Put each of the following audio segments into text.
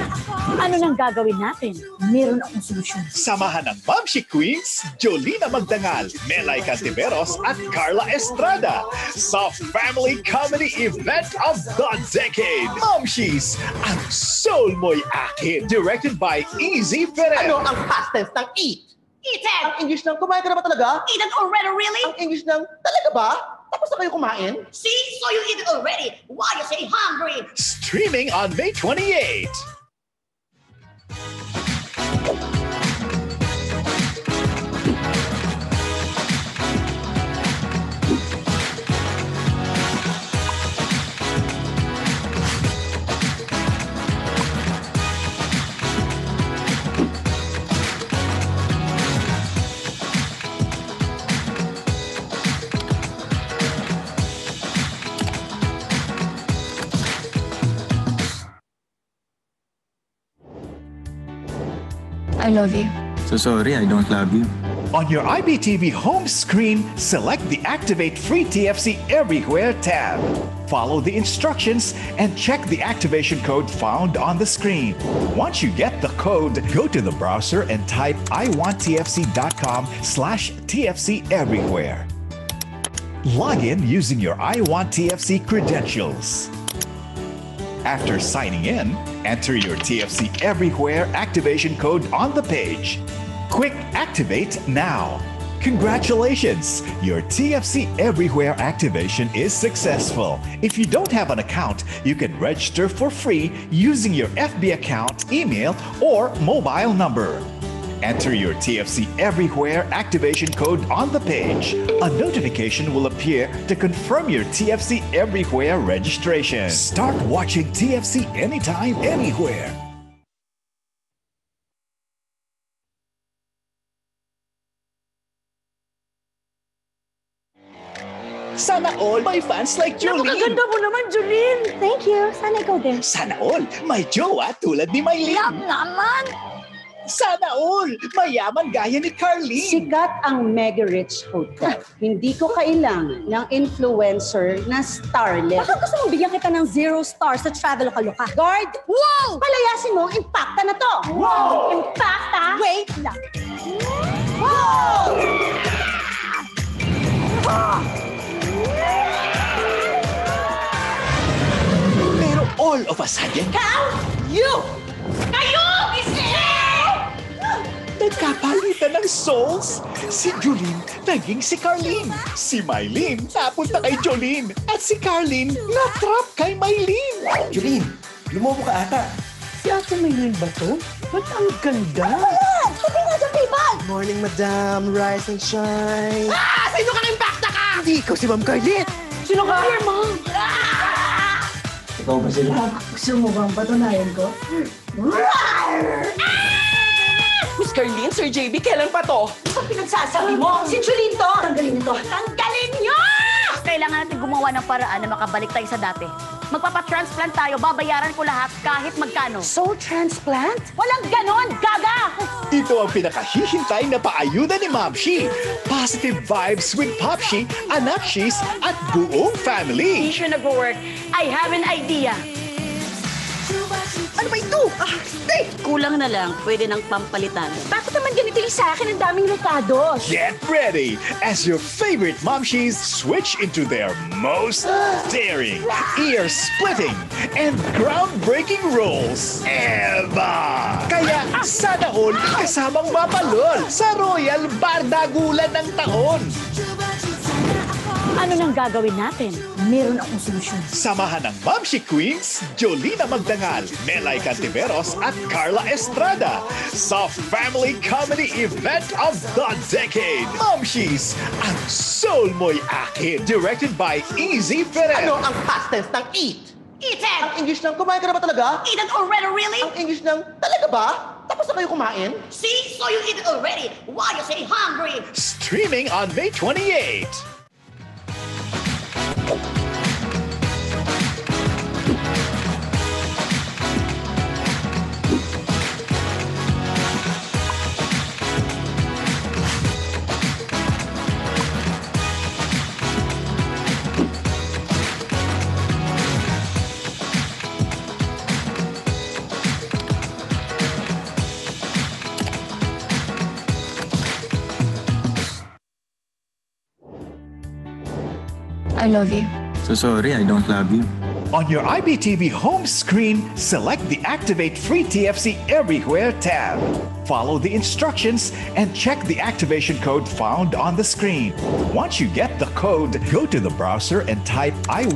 Ano nang gagawin natin? Meron akong solusyon. Samahan ng Momshi Queens, Jolina Magdangal, Melay Cantiveros at Carla Estrada sa Family Comedy Event of the Decade. Momshies, ang soul mo'y akin. Directed by Easy Ferrer. Ano ang past tense ng eat? Eaten! Ang English ng kumain ka na ba talaga? Eaten already, really? Ang English ng talaga ba? Tapos na kayo kumain? See? So you eat it already. Why you say hungry? Streaming on May 28. I love you. So sorry, I don't love you. On your IBTV home screen, select the Activate Free TFC Everywhere tab. Follow the instructions and check the activation code found on the screen. Once you get the code, go to the browser and type iwanttfc.com/TFC Everywhere. Log in using your iWantTFC credentials. After signing in, enter your TFC Everywhere activation code on the page. Quick activate now. Congratulations! Your TFC Everywhere activation is successful. If you don't have an account, you can register for free using your FB account, email, or mobile number. Enter your TFC Everywhere activation code on the page. A notification will appear to confirm your TFC Everywhere registration. Start watching TFC anytime, anywhere. Sana all may fans like Jolene. Napakaganda mo naman, Jolene. Thank you. Sana ikaw din. Sana all may jowa tulad ni Maylin. Love naman. Sana all mayaman gaya ni Carlene. Sikat ang Mega Rich Hotel. Hindi ko kailangan ng influencer na starlet. Baka gusto mong bigyan kita ng 0 stars sa Traveloka. Guard! Wow! Palayasin mo, impacta na to! Wow! Impacta? Wait lang. Wow! Pero all of a sudden, You! Kayo! nagkapalitan ng souls. Si Jolene naging si Carlene. Si Maylin napunta kay Jolene. At si Carlene na-trap kay Maylin. Jolene, lumobo ka ata. Si Ate Maylin ba to? Ba't ang ganda? Sabi nga sa people! Morning, madam. Rise and shine. Ah! Sino ka impacta ka? Hindi ikaw si Ma'am Carlene. Sino ka? Here, Mom. Ikaw ba sila? Gusto mo bang patunayan ko? Miss Carlene, Sir JB, kailan pa to? Ano pinagsasabi mo? Si Jolene to! Tanggalin ito. Tanggalin niyo! Kailangan natin gumawa ng paraan na makabalik tayo sa dati. Magpapatransplant tayo, babayaran ko lahat kahit magkano. Soul transplant? Walang ganon, gaga! Ito ang pinakahihintay na paayuda ni Momshi. Positive vibes with Popshi, Anakshis, at buong family. Hindi siya nag-work. I have an idea. Ano ba ito? Kulang na lang, pwede nang pampalitan. Bakit naman ganito yung sa akin? Ang daming rekados. Get ready as your favorite Momshis switch into their most daring, ear-splitting, and groundbreaking roles ever! Kaya sana all kasamang mapalol sa Royal Bardagulan ng taon! Ano nang gagawin natin? Meron akong solusyon. Samahan ng Momshi Queens, Jolina Magdangal, Melay Cantiveros at Carla Estrada sa Family Comedy Event of the Decade. Momshies, ang soul mo'y akin. Directed by Easy Ferrer. Ano ang past tense ng eat? Eaten! Ang English ng kumain ka na ba talaga? Eaten already, really? Ang English ng talaga ba? Tapos na kayo kumain? See? So you eat it already. Why you say hungry? Streaming on May 28. I love you. So sorry, I don't love you. On your IBTV home screen, select the Activate Free TFC Everywhere tab. Follow the instructions and check the activation code found on the screen. Once you get the code, go to the browser and type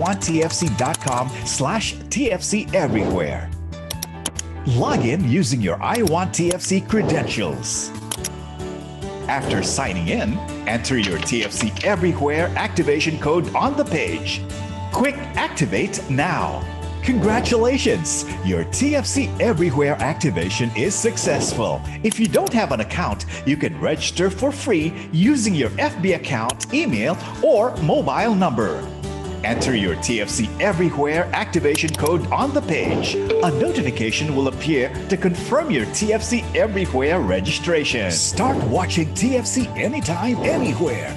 iwanttfc.com/TFC Everywhere. Log in using your iWantTFC credentials. After signing in, enter your TFC Everywhere activation code on the page. Quick activate now. Congratulations! Your TFC Everywhere activation is successful. If you don't have an account, you can register for free using your FB account, email, or mobile number. Enter your TFC Everywhere activation code on the page. A notification will appear to confirm your TFC Everywhere registration. Start watching TFC anytime, anywhere.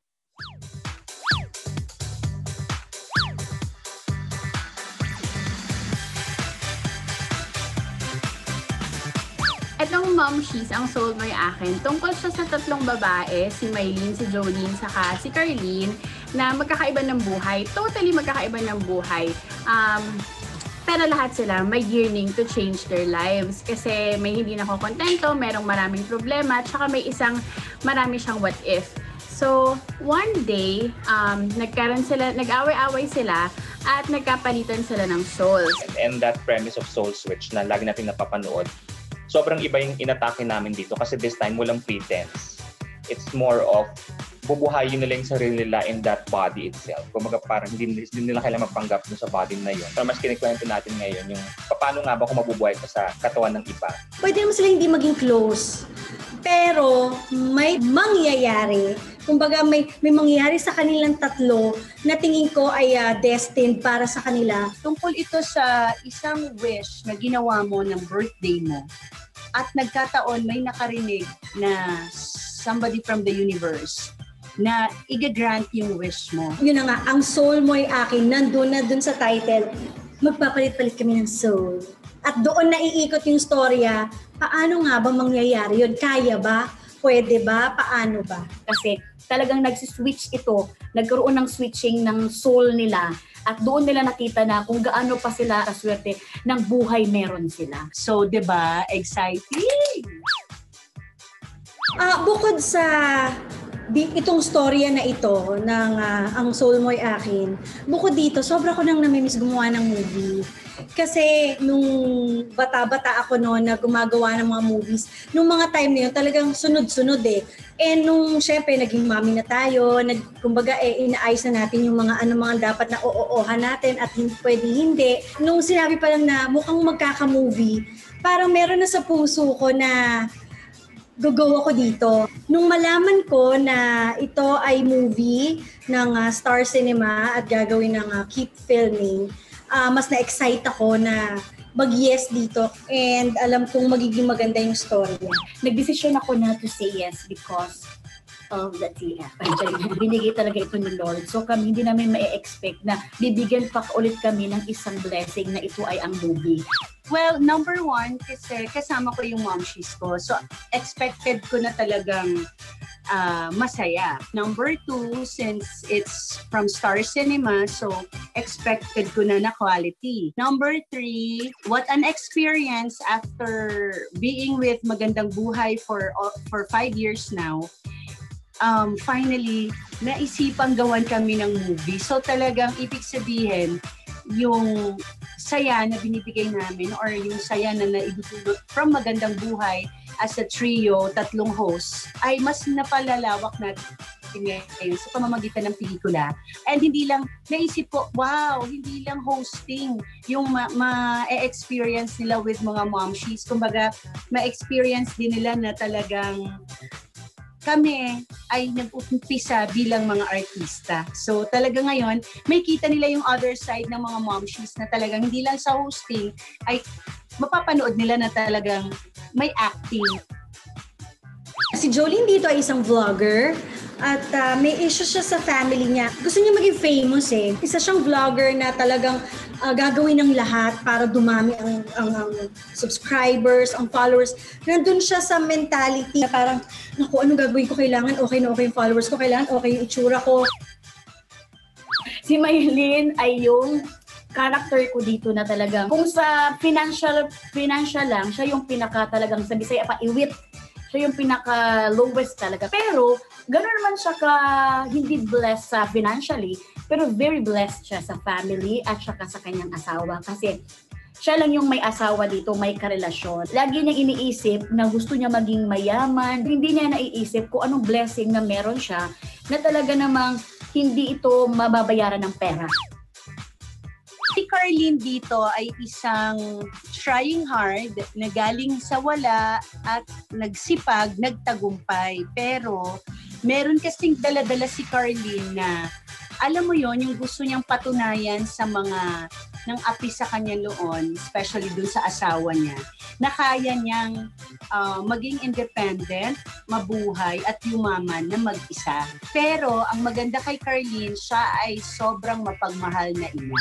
Etong Mom She's ang soul mo yung akin. Tungkol siya sa tatlong babae, si Mylene, si Jolene, saka si Carlene, na magkakaiba ng buhay. Totally magkakaiba ng buhay. Pero lahat sila may yearning to change their lives. Kasi may hindi nakokontento, merong maraming problema, tsaka may isang marami siyang what if. So, one day, nag-away-away sila at nagkapalitan sila ng souls. And that premise of Soul Switch na lagi natin napapanood, sobrang iba yung inatake namin dito kasi this time walang pretense. It's more of bubuhayin nila yung sarili nila in that body itself. Kung parang hindi nila kailangan magpanggap dun sa body na yun. Pero mas kinikwento natin ngayon yung paano nga ba kung mabubuhay ka sa katawan ng iba. Pwede naman sila hindi maging close. Pero may mangyayari. Kumbaga may mangyayari sa kanilang tatlo na tingin ko ay destined para sa kanila. Tungkol ito sa isang wish na ginawa mo ng birthday mo at nagkataon may nakarinig na somebody from the universe na i-grant yung wish mo. Yun na nga, ang soul mo ay akin, nandun na dun sa title, magpapalit-palit kami ng soul. At doon naiikot yung storya, paano nga ba mangyayari yun? Kaya ba? Pwede ba? Paano ba? Kasi talagang nagsiswitch ito, nagkaroon ng switching ng soul nila at doon nila nakita na kung gaano pa sila kaswerte ng buhay meron sila. So, 'di ba? Exciting! Bukod sa itong storya na ito ng Ang Soul Mo'y Akin, bukod dito, sobra ko nang namimiss gumawa ng movie. Kasi nung bata-bata ako noon na gumagawa ng mga movies, nung mga time na yun, talagang sunod-sunod eh. And nung syempre naging mami na tayo, kumbaga inaayos na natin yung mga mga dapat na oo-ohan natin at pwede hindi. Nung sinabi pa lang na mukhang magkaka-movie, parang meron na sa puso ko na go ako dito. Nung malaman ko na ito ay movie ng Star Cinema at gagawin ng Keep Filming, mas na-excite ako na mag-yes dito and alam kong magiging maganda yung story. Nagdesisyon ako na to say yes because of the TF. Binigay talaga ito ni Lord. So kami hindi namin ma-expect na bibigyan pa ulit kami ng isang blessing na ito ay ang movie. Well, number one, kasi kasama ko yung Mom She's ko. So, expected ko na talagang masaya. Number two, since it's from Star Cinema, so expected ko na quality. Number three, what an experience after being with Magandang Buhay for 5 years now. Finally, naisipang gawan kami ng movie. So, talagang ibig sabihin, yung saya na binibigay namin or yung saya na naidudulot from Magandang Buhay as a trio, 3 hosts, ay mas napalalawak natin ngayon sa pamamagitan ng pelikula. And hindi lang, naisip ko, wow, hindi lang hosting yung ma-experience nila with mga momshies. Kumbaga, ma-experience din nila na talagang kami ay nag-umpisa bilang mga artista. So talaga ngayon, may kita nila yung other side ng mga momshies na talagang hindi lang sa hosting, ay mapapanood nila na talagang may acting. Si Jolene dito ay isang vlogger at may issue siya sa family niya. Gusto niya maging famous eh. Isa siyang vlogger na talagang gagawin ng lahat para dumami ang subscribers, ang followers. Nandun siya sa mentality na parang, naku, ano gagawin ko? Kailangan okay na okay yung followers ko, kailangan okay yung itsura ko. Si Maylin ay yung character ko dito na talagang kung sa financial lang, siya yung pinaka talagang sa Bisaya pa iwit. Siya yung pinaka lowest talaga. Pero gano'n naman siya ka hindi blessed sa financially, pero very blessed siya sa family at saka sa kanyang asawa kasi siya lang yung may asawa dito, may karelasyon. Lagi niyang iniisip na gusto niya maging mayaman. Hindi niya naiisip kung anong blessing na meron siya na talaga namang hindi ito mababayaran ng pera. Si Carlene dito ay isang trying hard na galing sa wala at nagsipag, nagtagumpay. Pero meron kasing dala-dala si Carlene na alam mo yon yung gusto niyang patunayan sa mga ng api sa kanya noon, especially dun sa asawa niya, na kaya niyang maging independent, mabuhay at yumaman na mag-isa. Pero ang maganda kay Carlene, siya ay sobrang mapagmahal na ina.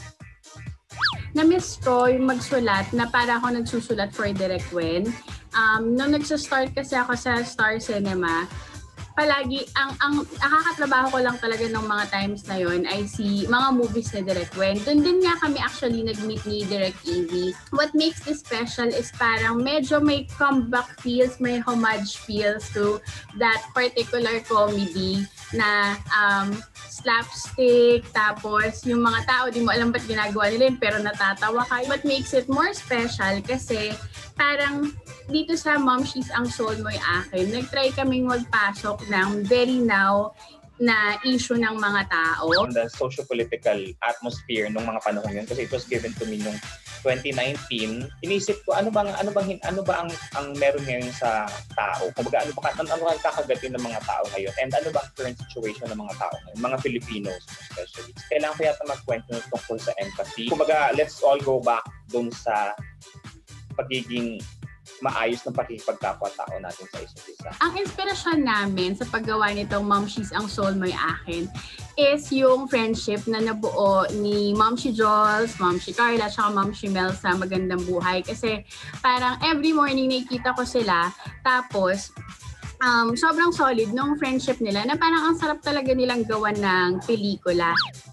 Na-miss ko yung magsulat na para ako nagsusulat for Direct Wen. Nung nagsa-start kasi ako sa Star Cinema, palagi, ang nakakatrabaho ko lang talaga ng mga times na yon ay mga movies na Direct Wen. Doon din nga kami actually nag-meet ni Direct Evie. What makes this special is parang medyo may comeback feels, may homage feels to that particular comedy na slapstick, tapos yung mga tao, di mo alam ba't ginagawa nila yun, pero natatawa ka. What makes it more special kasi parang dito sa Mom, She's Ang Soul Mo'y Akin, nag-try kaming magpasok ng very now na issue ng mga tao. The socio-political atmosphere nung mga panahon yun, kasi it was given to me nung 2019, inisip ko ano ba ang meron ngayon sa tao? Kumbaga ano ang kakagatin ng mga tao ngayon? And ano ba ang current situation ng mga tao ngayon? Mga Filipinos especially. Kailangan ko yata magkwento tungkol sa empathy. Kumbaga, let's all go back dun sa pagiging maayos ng pakikipagkapwa-tao natin sa isa't isa. Ang inspirasyon namin sa paggawa nitong Mom, She's Ang Soul Mo'y Akin is yung friendship na nabuo ni Mom She Jules, Mom She Carla, at Mom She Mel sa Magandang Buhay. Kasi parang every morning nakikita ko sila, tapos sobrang solid nung friendship nila na parang ang sarap talaga nilang gawan ng pelikula.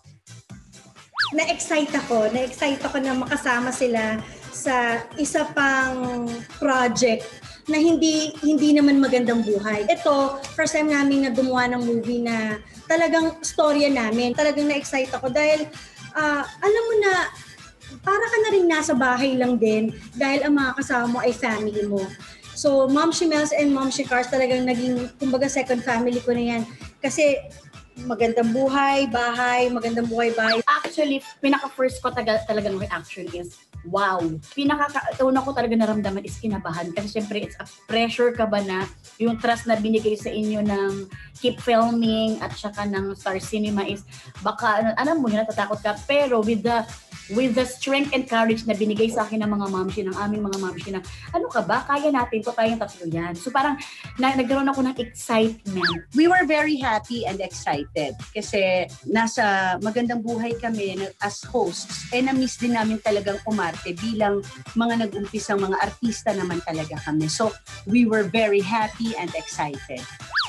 Na-excite ako na makasama sila sa isa pang project na hindi naman Magandang Buhay. Ito, first time namin na gumawa ng movie na talagang storya namin. Talagang na-excite ako dahil alam mo na para ka na rin nasa bahay lang din dahil ang mga kasama mo ay family mo. So, Mom She Mel's and Mom She Cars talagang naging, kumbaga, second family ko na yan. Kasi Magandang Buhay, bahay, Magandang Buhay, bahay. Actually, pinaka-first ko talagang reaction is, wow. Una ko talaga naramdaman is kinabahan. Kasi syempre, it's a pressure ka ba na yung trust na binigay sa inyo ng Keep Filming at saka ng Star Cinema is baka, alam mo yun, natatakot ka. Pero with the strength and courage na binigay sa akin ng mga mamshi, ng aming mga mamshi na, ano ka ba? Kaya natin to, tayong tatlo yan. So parang nagkaroon ako ng excitement. We were very happy and excited kasi nasa Magandang Buhay kami as hosts. Na-miss din namin talagang umarte bilang mga nag-umpisang mga artista naman talaga kami. So we were very happy and excited.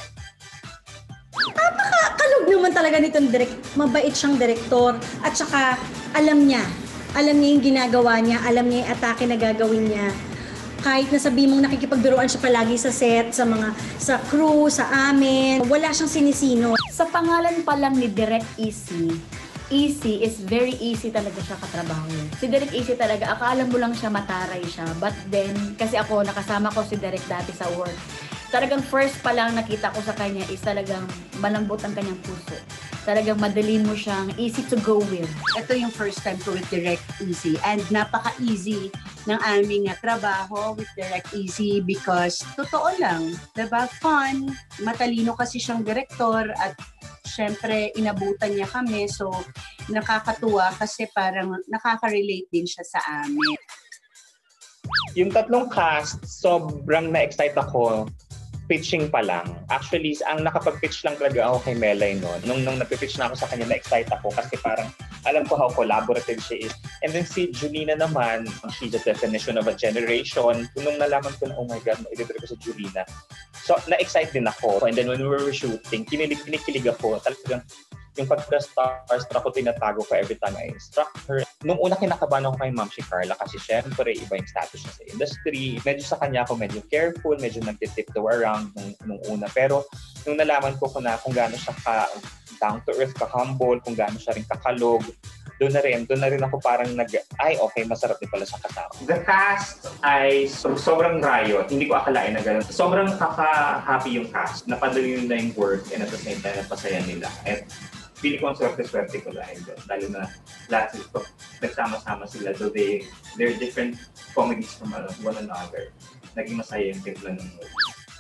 Kalog naman talaga nitong mabait siyang direktor at saka alam niya yung ginagawa niya, alam niya yung atake na gagawin niya. Kahit na sabi mong nakikipagbiruan siya palagi sa set, sa crew, sa amin, wala siyang sinisino. Sa pangalan pa lang ni Direct Easy is very easy talaga siya katrabaho. Si Direct Easy talaga, akala mo lang siya mataray siya. But then, kasi ako, nakasama ko si Direct dati sa work. Talagang first pa lang nakita ko sa kanya is talagang malambot ang kanyang puso. Talagang madali mo siyang easy to go with. Ito yung first time ko with Direct Easy and napaka-easy ng aming trabaho with Direct Easy because totoo lang, diba? Fun, matalino kasi siyang direktor at syempre inabutan niya kami so nakakatuwa kasi parang nakaka-relate din siya sa amin. Yung tatlong cast, sobrang na-excite ako. Pitching pa lang. Actually, ang nakapag-pitch lang talaga ako kay Melay noon. Nung napipitch na ako sa kanya, na-excite ako kasi parang alam ko how collaborative she is. And then si Julina naman, she's the definition of a generation. Nung nalaman ko na, oh my God, ma-editor ko si Julina. So, na-excite din ako. And then when we were shooting, kinikilig ako. Talagang yung pagka-starstruck ko, tinatago ko every time I instruct her. Nung una kinakabahan ako kay Ma'am si Carla kasi syempre iba yung status niya sa industry. Medyo sa kanya ako medyo careful, medyo nagtitiptoe around nung una. Pero nung nalaman ko kung gaano siya down to earth, ka-humble, kung gaano siya rin kakalog, doon na rin ako parang okay, masarap din pala siya kasama. The cast ay sobrang riot. Hindi ko akalain na gano'n. Sobrang kaka-happy yung cast. Napadali nila yung work and at the same time, napasaya nila. At feeling ko ang swerte ko dahil doon. Lalo na lahat sila, nagsama-sama sila. So they're different comedies from one another. Naging masaya yung timpla ng movie.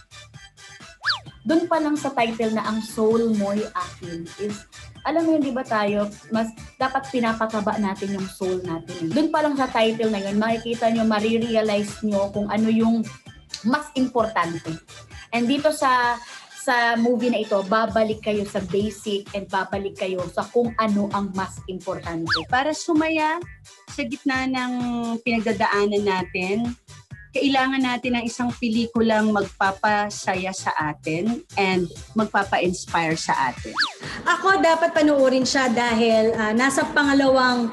Doon pa lang sa title na ang soul mo'y akin is, alam mo yun, di ba tayo, mas dapat pinapataba natin yung soul natin. Doon pa lang sa title na yun, makikita nyo, marirealize nyo kung ano yung mas importante. And dito sa movie na ito, babalik kayo sa basic and babalik kayo sa kung ano ang mas importante. Para sumaya sa gitna ng pinagdadaanan natin, kailangan natin ng isang pelikulang magpapasaya sa atin and magpapa-inspire sa atin. Ako dapat panoorin siya dahil nasa pangalawang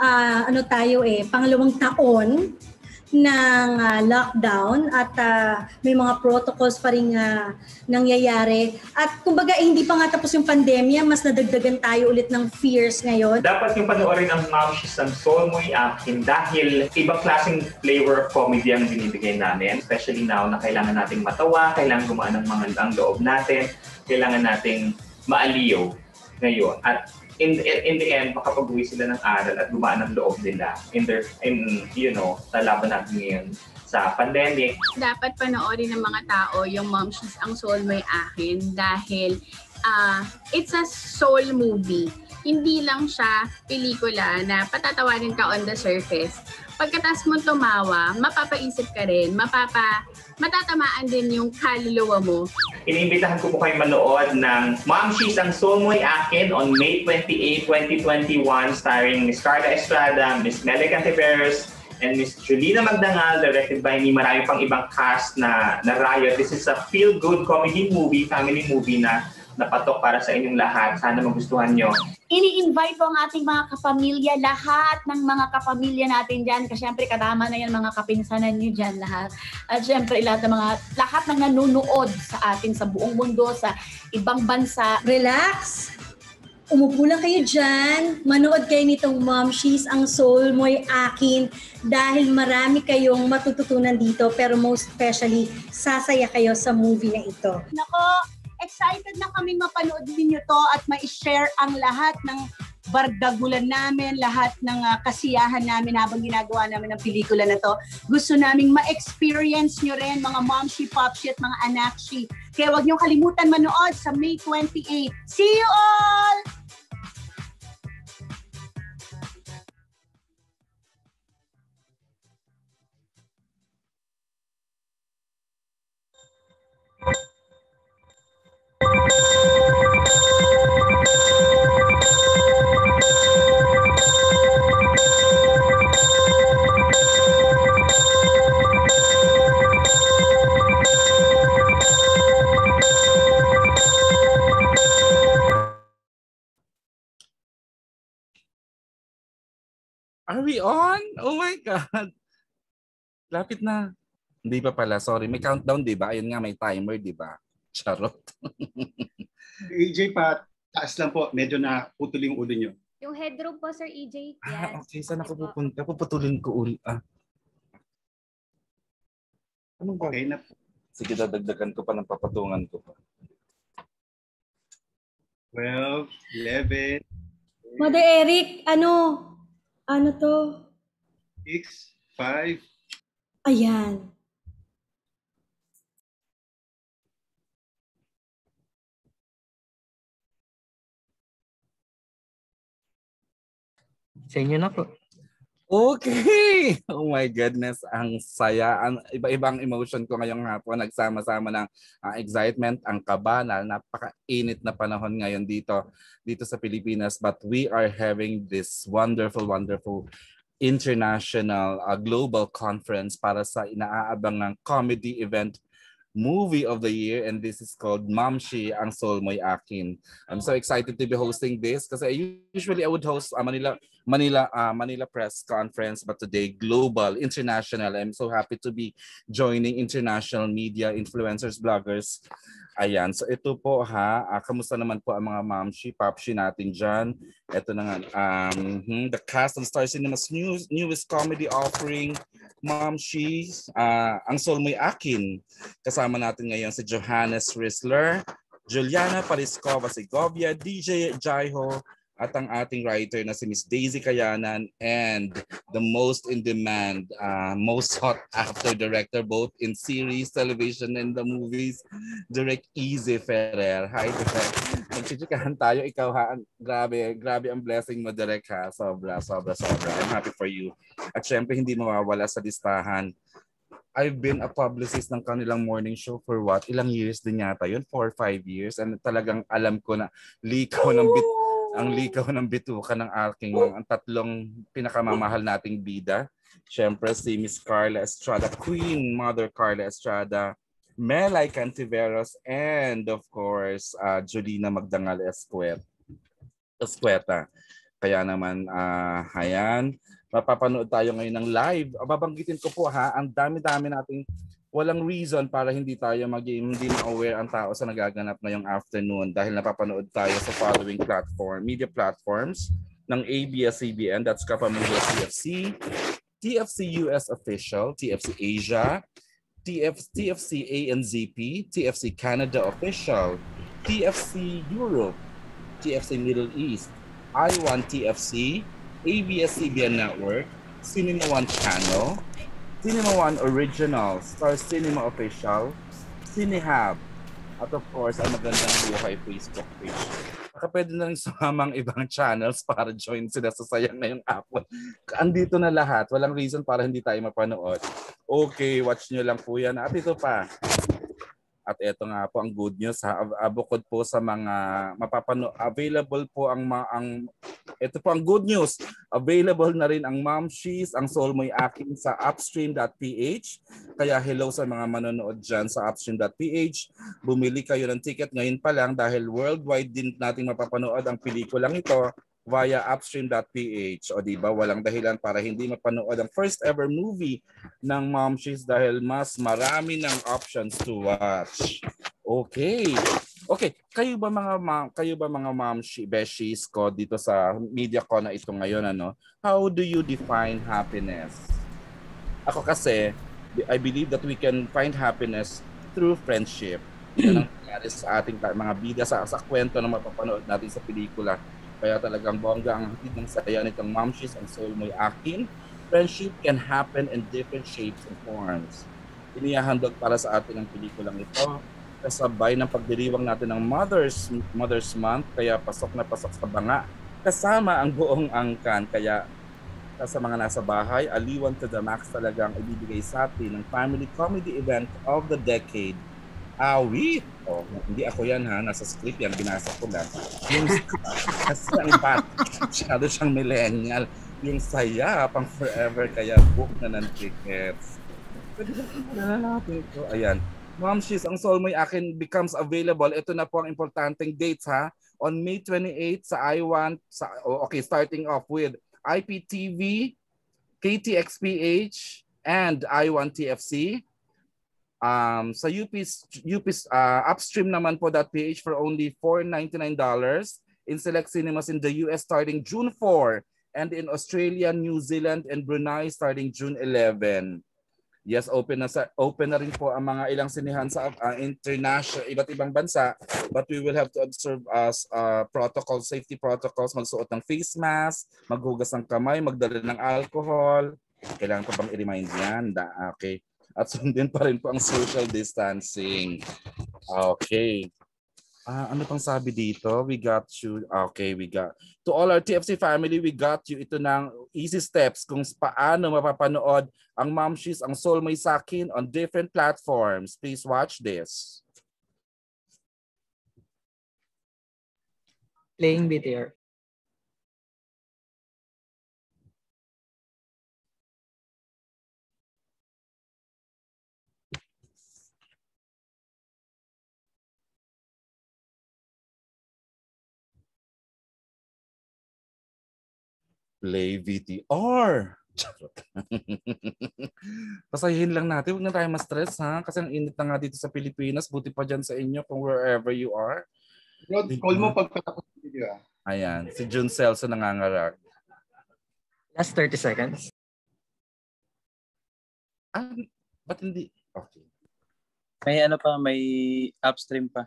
pangalawang taon ng lockdown at may mga protocols pa rin nangyayari. At kumbaga hindi pa nga tapos yung pandemya, mas nadagdagan tayo ulit ng fears ngayon. Dapat yung panoorin ang Ma'am She's ang Soul Mo'y Akin dahil ibang klaseng flavor of comedy ang binibigay namin. Especially now na kailangan nating matawa, kailangan gumaan ang loob natin, kailangan nating maaliw ngayon. At in the end, makapag-uwi sila ng aral at gumaan ang loob nila sa laban natin ngayon sa pandemic. Dapat panoorin ng mga tao yung Ma'am She's ang Soul Mo'y Akin dahil it's a soul movie. Hindi lang siya pelikula na patatawarin ka on the surface. Pagkatas mo tumawa, mapapaisip ka rin, matatamaan din yung kaluluwa mo. Iniimbitahan ko po kayo manood ng Ma'am She's ang Soul Mo'y Akin on May 28, 2021 starring Miss Carla Estrada, Miss Meli Cantiveros, and Miss Julina Magdangal, directed by me. Marami pang ibang cast na riot. This is a feel-good comedy movie, family movie na napatok para sa inyong lahat. Sana magustuhan nyo. Ini-invite ko ang ating mga kapamilya, lahat ng mga kapamilya natin dyan. Kasi syempre katama na yan mga kapinsanan nyo dyan lahat. At syempre lahat ng nanonood sa atin sa buong mundo, sa ibang bansa. Relax! Umupo lang kayo dyan. Manood kayo nitong Ma'am She's ang Soul Mo'y Akin dahil marami kayong matututunan dito pero most especially sasaya kayo sa movie na ito. Nako! Excited na kaming mapanood ninyo to at ma-share ang lahat ng bardagulan namin, lahat ng kasiyahan namin habang ginagawa namin ang pelikula na to. Gusto naming ma-experience nyo rin mga momshi, popshi at mga anakshi. Kaya huwag nyo kalimutan manood sa May 28. See you all! Are we on? Oh my God. Lapit na. Hindi pa pala, sorry. May countdown, di ba? Ayun nga, may timer, di ba? Charot. EJ pa, taas lang po. Medyo na putol yung ulo nyo. Yung headroom po, Sir EJ. Ah, okay. Saan ako pupunta? Puputulin ko ulo. Anong ba? Okay na. Sige, dadagdagan ko pa ng papatungan ko pa. 12, 11. Mother Eric, ano to? 6, 5. Ayan. Sa inyo na po. Okay! Oh my goodness, ang saya. Iba-ibang emotion ko ngayong hapon. Nagsama-sama ng excitement, ang kaba na napaka-init na panahon ngayon dito sa Pilipinas. But we are having this wonderful international global conference para sa inaabangang comedy event movie of the year, and this is called Mamshi Ang Soul Mo'y Akin. I'm so excited to be hosting this kasi usually I would host a Manila press conference, but today global, international. I'm so happy to be joining international media, influencers, bloggers. Ayan, so ito po kamusta naman po ang mga mamshi, papshi natin dyan. Ito na nga, the cast of Star Cinema's newest comedy offering, Mamshi, Ang Soul Mo'y Akin. Kasama natin ngayon si Johannes Risler, Juliana Pariskova Segovia, DJ Jaiho, at ang ating writer na si Miss Daisy Kayanan, and the most in demand, most sought after director both in series, television, and the movies, Direk Easy Ferrer. Hi, Direk. Magchichikahan tayo. Ikaw grabe ang blessing mo, Direk ha. Sobra. I'm happy for you. At syempre, hindi mawawala sa listahan. I've been a publicist ng kanilang morning show for what? Ilang years din yata yun? 4 or 5 years. And talagang alam ko na ang likaw ng bituka ng aking ang tatlong pinakamamahal nating bida. Siyempre si Miss Carla Estrada, Queen Mother Carla Estrada, Melay Cantiveros, and of course, Julina Magdangal Escueta. Kaya naman, ayan, mapapanood tayo ngayon ng live. Babanggitin ko po ang dami-dami nating walang reason para hindi tayo hindi ma-aware ang tao sa nagaganap ngayong afternoon dahil napapanood tayo sa following media platforms ng ABS-CBN, that's Kapamilya TFC, TFC US Official, TFC Asia, TFC ANZP, TFC Canada Official, TFC Europe, TFC Middle East, I1 TFC, ABS-CBN Network, Cinema One Channel, Cinema One Original, Star Cinema Official, Cinehub, at of course, ang Magandang Buhay Facebook page. Baka pwede na rin sumamang ibang channels para join sila sa sayang ngayong hapon. Andito na lahat. Walang reason para hindi tayo mapanood. Okay, watch nyo lang po yan. At ito pa. At ito nga po ang good news bukod po sa mga available po ito po ang good news. Available na rin ang Mamshis, Ang Soul Mo'y Akin sa upstream.ph. Kaya hello sa mga manonood dyan sa upstream.ph. Bumili kayo ng ticket ngayon pa lang dahil worldwide din nating mapapanood ang pelikulang ito via upstream.ph. O diba, walang dahilan para hindi mapanood ang first ever movie ng Mamshis dahil mas marami ng options to watch. Okay. Kayo ba mga Mamshi beshies ko dito sa media ko na ito ngayon, How do you define happiness? Ako kasi, I believe that we can find happiness through friendship. Yan ang nangyari sa ating mga bida sa kwento na mapapanood natin sa pelikula. Kaya talagang bongga ang hatid ng saya nitong Mamshis, Ang Soul Mo'y Akin. Friendship can happen in different shapes and forms. Inihahandog para sa atin ang pelikulang ito. Kasabay ng pagdiriwang natin ng Mother's Month, kaya pasok na pasok sa banga. Kasama ang buong angkan. Kaya sa mga nasa bahay, aliwan to the max talagang ibibigay sa atin ng family comedy event of the decade. Awit! Hindi ako yan nasa script yan, binasa ko lang. Yung kasi ang masyado siyang millennial. Yung saya pang forever, kaya book na ng tickets. Pwede na natin ito. Ayan. Mamshis, Ang Soul Mo'y Akin becomes available. Ito na po ang importanteng dates On May 28 sa I1, starting off with IPTV, KTXPH, and I1 TFC. Sa UP's upstream naman po .ph for only $4.99 in select cinemas in the US starting June 4 and in Australia, New Zealand, and Brunei starting June 11. Yes, open na rin po ang mga ilang sinihan sa international, iba't ibang bansa, but we will have to observe safety protocols, magsuot ng face mask, maghugas ng kamay, magdala ng alcohol. Kailangan pa bang i-remind yan? Okay. At sundin pa rin po ang social distancing. Okay. Ano pang sabi dito? We got you. Okay, we got. To all our TFC family, we got you. Ito ng easy steps kung paano mapapanood ang Mamshis, Ang Soul Mo'y Akin on different platforms. Please watch this. Playing BTR. Play VTR. Charot. Pasayahin lang natin. Huwag na tayo ma-stress, ha? Kasi ang init na nga dito sa Pilipinas. Buti pa dyan sa inyo kung wherever you are. Rod, call mo pagkatapos ng video. Ayan. Si June Celso nangangarag. Last 30 seconds. Ba't hindi? Okay. May ano pa, may upstream pa.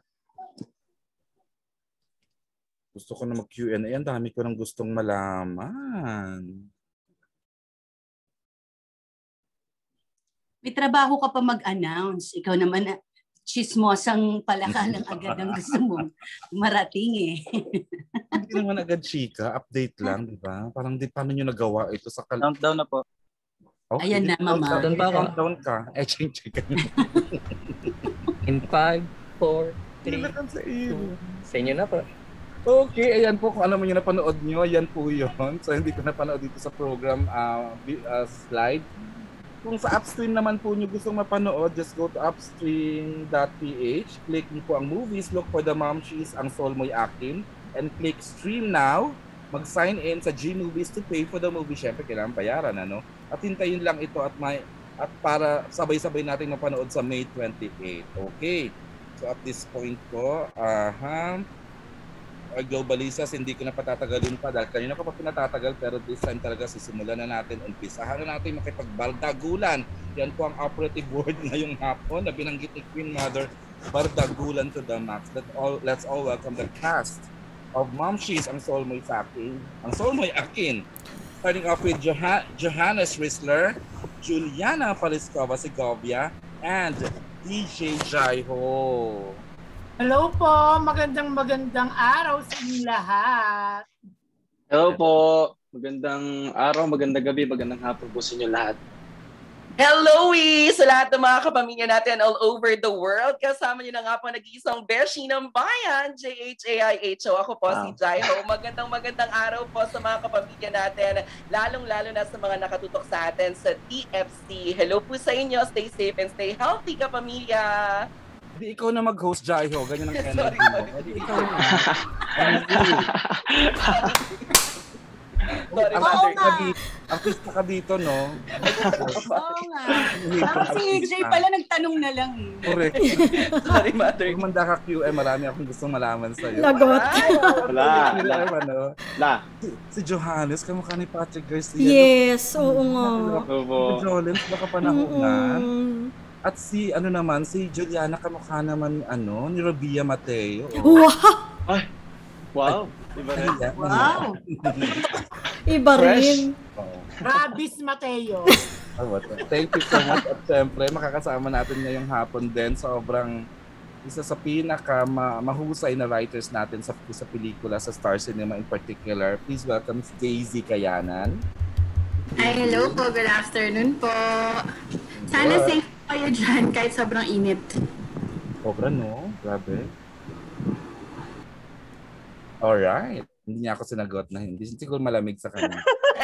Gusto ko na mag-Q&A. Ang dami ko nang gustong malaman. May trabaho ka pa mag-announce. Ikaw naman, chismosang palaka lang agad ang gusto mong marating eh. Hindi naman agad, chika. Update lang, di ba? Parang di paano nyo nagawa ito sa Countdown na po. Okay, ayan na, mama. Countdown ka. Chika. In 5, 4, 3, 2. Sa inyo na po. Okay, ayan po. Kung alam mo nyo napanood nyo, ayan po yun. So, hindi ko napanood dito sa program slide. Kung sa upstream naman po nyo gustong mapanood, just go to upstream.ph. Click nyo po ang movies. Look for the Momshies, ang Soul Mo'y Akin. And click stream now. Mag-sign in sa G-Movies to pay for the movie. Siyempre, kailangan bayaran, ano? At hintayin lang ito at para sabay-sabay natin mapanood sa May 28. Okay. So at this point po, Globalistas, hindi ko na patatagalin pa dahil kanina ko pa pinatatagal pero this time talaga sisimulan na natin. Umpisahan na natin makipagbardagulan. Yan po ang operative word ngayong hapon na binanggit ni Queen Mother, bardagulan to the max. Let's all welcome the cast of Momshies, ang Soul Mo'y Akin. Ang Soul Mo'y Akin. Starting off with Johannes Risler, Juliana Paliscova Segovia, and DJ Jaiho. Hello po, magandang araw sa inyong lahat. Hello po, magandang araw, magandang gabi, magandang hapon po sa inyo lahat. Hello, sa lahat ng mga kapamilya natin all over the world. Kasama niyo na nga po nag-iisang beshi ng bayan, JHAIHO. Ako po si Jaiho. Magandang araw po sa mga kapamilya natin, lalong-lalo na sa mga nakatutok sa atin sa TFC. Hello po sa inyo. Stay safe and stay healthy, kapamilya. Di ikaw na mag-host, Jaiho. Ganyan ang energy mo. Di ikaw na. Artista ka dito, no? Oo nga. Parang si AJ pala nagtanong na lang eh. Correct. Sorry, Mother. Kumanda ka QM, marami akong gustong malaman sa'yo. Lagot. Si Johannes, kamukha ni Patrick Garcia. Yes, oo nga. Si Jolens, baka panahonan. At si Juliana, kamukha naman ni Robia Mateo. Wow! Iba rin. Wow! Iba rin. Rabis Mateo. Thank you so much. At syempre, makakasama natin ngayong hapon din. Sobrang isa sa mahusay na writers natin sa pelikula, sa Star Cinema in particular. Please welcome Daisy Kayanan. Ay, hello po. Good afternoon po. Sana safe kayo dyan kahit sobrang init. Sobra, no? Grabe. Alright. Hindi niya ako sinagot na hindi. Siguro malamig sa kanya.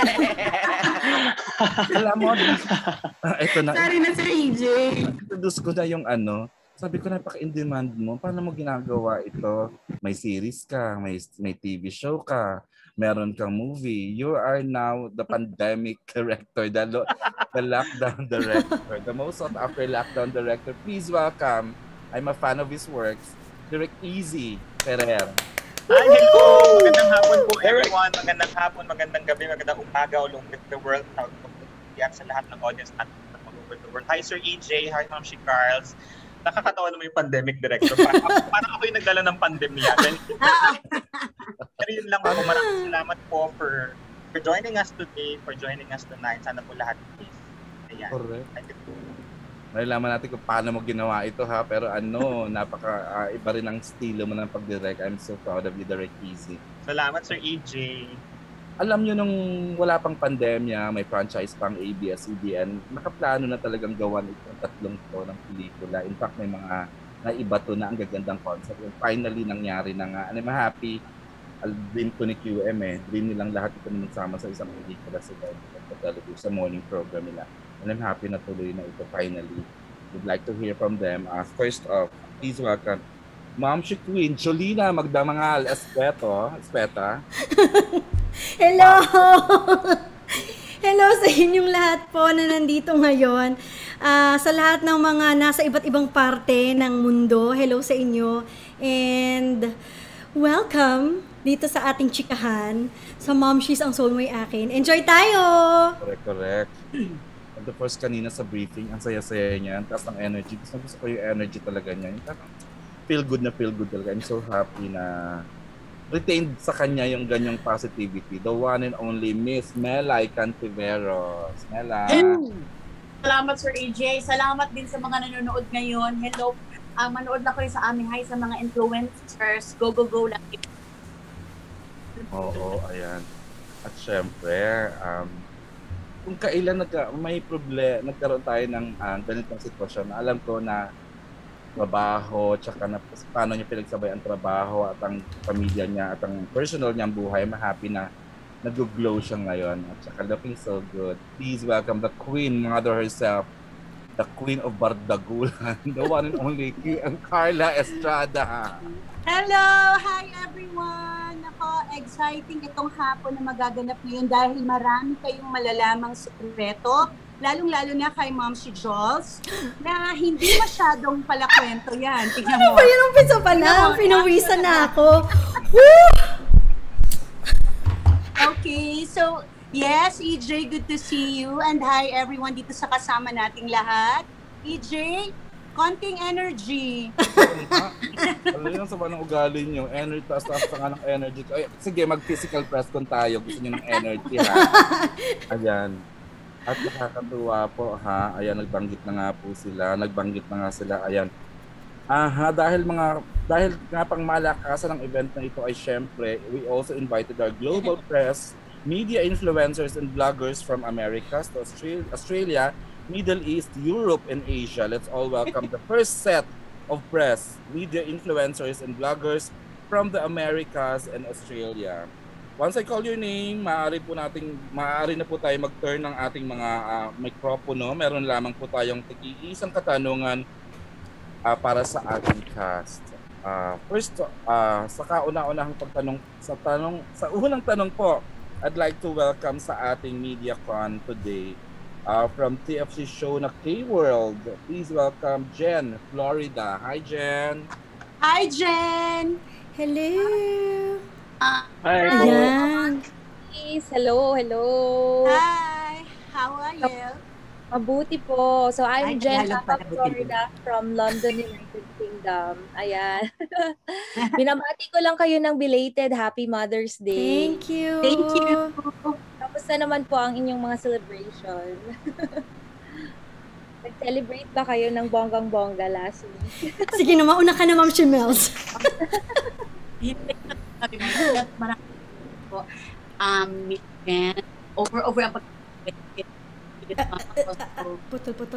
Alam mo, ito na. Sorry na, Sir EJ. Introduce ko na yung sabi ko, napaka-in-demand mo. Paano mo ginagawa ito? May series ka, may TV show ka, meron kang movie. You are now the pandemic director, the lockdown director, the most sought-after lockdown director. Please welcome, I'm a fan of his works, Direct Easy Ferrer. Hi, hello! Magandang hapon po everyone. Magandang hapon, magandang gabi, magandang umaga all over the world. Yan sa lahat ng audience natin all over the world. Hi, Sir EJ. Hi, Ma'am She Carls. Nakakatawa naman yung pandemic director. Parang ako yung nagdala ng pandemya. Pero yun lang po. Maraming salamat po for joining us today, for joining us tonight. Sana po lahat please. Ayan. Correct. Nalaman natin kung paano mo ginawa ito, ha, pero iba rin ang estilo mo ng pag-direct. I'm so proud of you, Direct Easy. Salamat, Sir EJ. Alam nyo, nung wala pang pandemya, may franchise pang ABS-CBN, nakaplano na talagang gawan itong 3 to ng pelikula. In fact, may mga naiba to na ang gagandang concept. And finally, nangyari na nga. I'm happy. Dream ko ni QM Dream nilang lahat ito na magsama sa isang pelikula sa morning program nila. And I'm happy na tuloy na ito finally. We'd like to hear from them. First off, please welcome Momshi Queen, Jolina Magdamangal Espeta. Hello! Hello sa inyong lahat po na nandito ngayon. Sa lahat ng mga nasa iba't ibang parte ng mundo, hello sa inyo. And welcome dito sa ating chikahan sa Mom She's ang Soul Mo'y Akin. Enjoy tayo! Correct. And the first kanina sa briefing, ang saya-saya niya, ang taas ng energy. Gusto ko yung energy talaga niya. Yung feel good talaga. I'm so happy na retained sa kanya yung ganyang positivity. The one and only Miss Melay Cantiveros. Melay. Salamat, Sir AJ. Salamat din sa mga nanonood ngayon. Hello. Manood na kayo sa aming hi sa mga influencers. Go lang. Oo, ayan. At syempre, kung kailan nagkaroon tayo ng ganitong sitwasyon, alam ko na trabaho, tsaka na paano niya pinagsabay ang trabaho at ang pamilya niya at ang personal niyang buhay, happy na nag-glow siya ngayon at tsaka looking so good. Please welcome the Queen Mother herself, the Queen of Bardagulan, the one and only Carla Estrada. Hello! Hi everyone! Ako, exciting itong hapon na magaganap ngayon dahil marami kayong malalamang sekreto, lalong-lalo na kay Mom si Jules, na hindi masyadong palakwento yan. Tingnan mo. Ano ba yun? Umpisa pa lang. Pinawisan na ako. Woo! Okay, so yes, EJ, good to see you. And hi everyone dito sa kasama nating lahat. EJ, konting energy. Alam niyo, sa ng ugali niyo, energy, taas nga ng energy. Ay, sige, mag-physical press con tayo. Gusto niyo ng energy, ha? Ayan. At nakakatuwa po, ha? Ayan, nagbanggit na nga po sila. Ayan. Dahil nga pang malakasan ng event na ito ay syempre, we also invited our global press, media influencers and bloggers from Americas to Australia, Middle East, Europe, and Asia. Let's all welcome the first set of press, media influencers and bloggers from the Americas and Australia. Once I call your name, maaari na po tayo mag-turn ng ating mga mikropono. Meron lamang po tayong isang katanungan para sa ating cast. First, sa kauna-unahang pagtanong, sa unang tanong po, I'd like to welcome sa ating MediaCon today from TFC show na K-World. Please welcome Jen, Florida. Hi, Jen. Hi, Jen. Hello. Hi. Ayan. Hello. Hi. How are you? Mabuti po. So, I'm Jen Tagalog Papa pala, Florida from London, United Kingdom. Ayan. Binabati ko lang kayo ng belated Happy Mother's Day. Thank you. Kamusta naman po ang inyong mga celebration? Nag-celebrate ba kayo ng bonggang-bongga last week? Sige na, mauna ka na, Ma'am Shimels. Marami po. Over ang Putol-putol.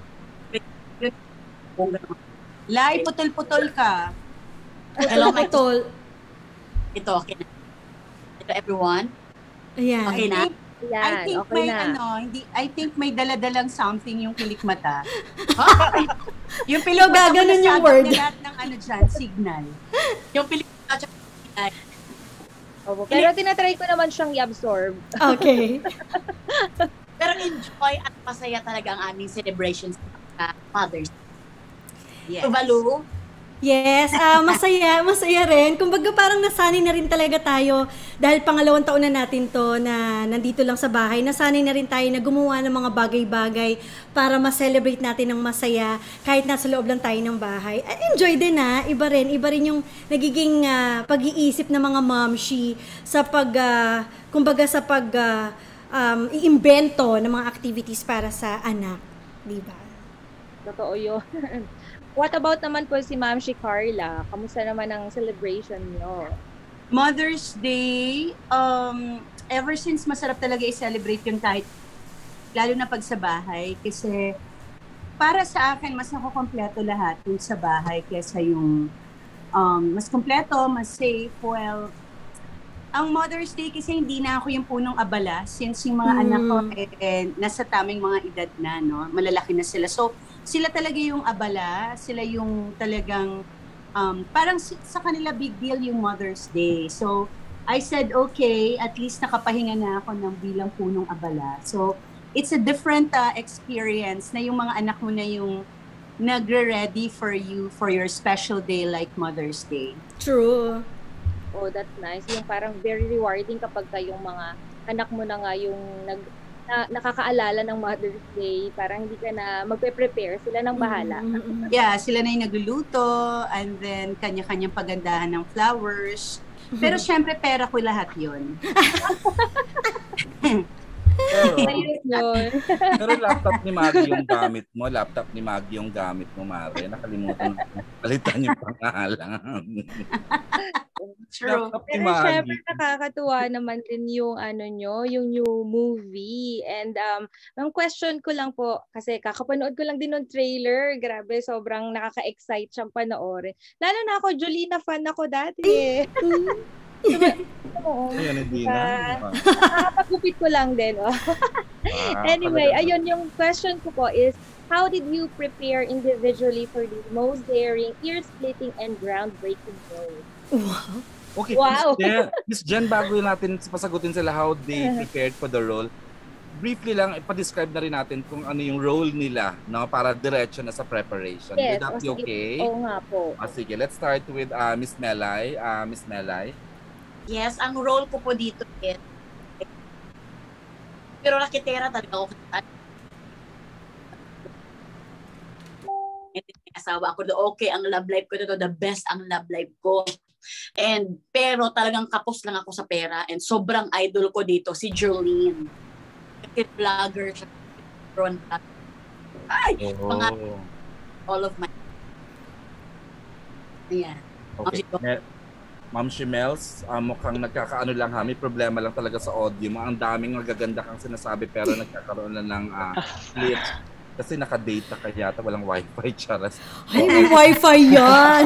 Lai, putol-putol ka. Putol-putol. Ito, okay na. Ito, everyone. Ayan. Okay na? I think may daladalang something yung pilikmata. Yung So, gaganon yung word. Lahat ng signal. Yung pilikmata. Pero tinatry ko naman siyang i-absorb. Okay. Pero enjoy at masaya talaga ang aming celebrations sa Mother's Day. Yes. Balu? Yes, masaya rin. Kumbaga parang nasanay na rin talaga tayo dahil pangalawang taon na natin to na nandito lang sa bahay. Nasanay na rin tayo na gumawa ng mga bagay-bagay para ma-celebrate natin ng masaya kahit nasa loob lang tayo ng bahay. Enjoy din iba rin yung nagiging pag-iisip ng mga momshi sa iimbento ng mga activities para sa anak, di ba? Totoo yun. What about naman po si Ma'am si Carla? Kamusta naman ang celebration niyo? Mother's Day, ever since masarap talaga i-celebrate yung kahit, lalo na pag sa bahay, kasi para sa akin, mas nakukompleto lahat yung sa bahay kaysa yung mas kompleto, mas safe. Well, ang Mother's Day kasi hindi na ako yung punong abala since yung mga anak ko nasa taming mga edad na, no? Malalaki na sila. So, sila talaga yung abala, sila yung talagang parang sa kanila big deal yung Mother's Day. So, I said, okay, at least nakapahinga na ako ng bilang punong abala. So, it's a different experience na yung mga anak mo na yung nagre-ready for you for your special day like Mother's Day. True. Oh, that's nice. Yung parang very rewarding kapag yung mga anak mo na nga yung nakakaalala ng Mother's Day. Parang hindi ka na magpe-prepare. Sila nang bahala. Yeah, sila na yung nagluluto and then kanya-kanyang pagandahan ng flowers. Pero syempre, pera ko lahat yun. Pero laptop ni Maggie yung gamit mo. Laptop ni Maggie yung gamit mo, Mare. Nakalimutan mo. Palitan yung pangalan. True. Pero syempre nakakatuwa naman din yung yung new movie. And ang question ko lang po, kasi kakapanood ko lang din ng trailer. Grabe, sobrang nakaka-excite siyang panoorin. Lalo na ako, Jolina fan ako dati. Ayun, hindi na. Nakakapagupit ko lang din. Anyway, ayun, yung question ko po is, how did you prepare individually for the most daring, ear-splitting, and groundbreaking role? Wow. Okay, wow. Miss Jen, bago natin pasagutin sila how they prepared for the role, briefly lang, ipa-describe na rin natin kung ano yung role nila, no, para diretso na sa preparation. Yes, Would that be okay? Oo nga po. Sige, let's start with Miss Melay. Miss Melay. Yes, ang role ko po dito is pero raketera talaga ako. Asawa ako, okay, ang love life ko ito, the best ang love life ko. And pero talagang kapos lang ako sa pera and sobrang idol ko dito si Jolene. Vlogger siya. Ay, mga all of my. Ayan. Okay. Ma'am Shimels, mukhang nagkakaano lang ha, may problema lang talaga sa audio mo. Ang daming magaganda kang sinasabi pero nagkakaroon na ng glitch. Kasi naka-data ka yata, walang wifi, charas. Ay, may wifi yan!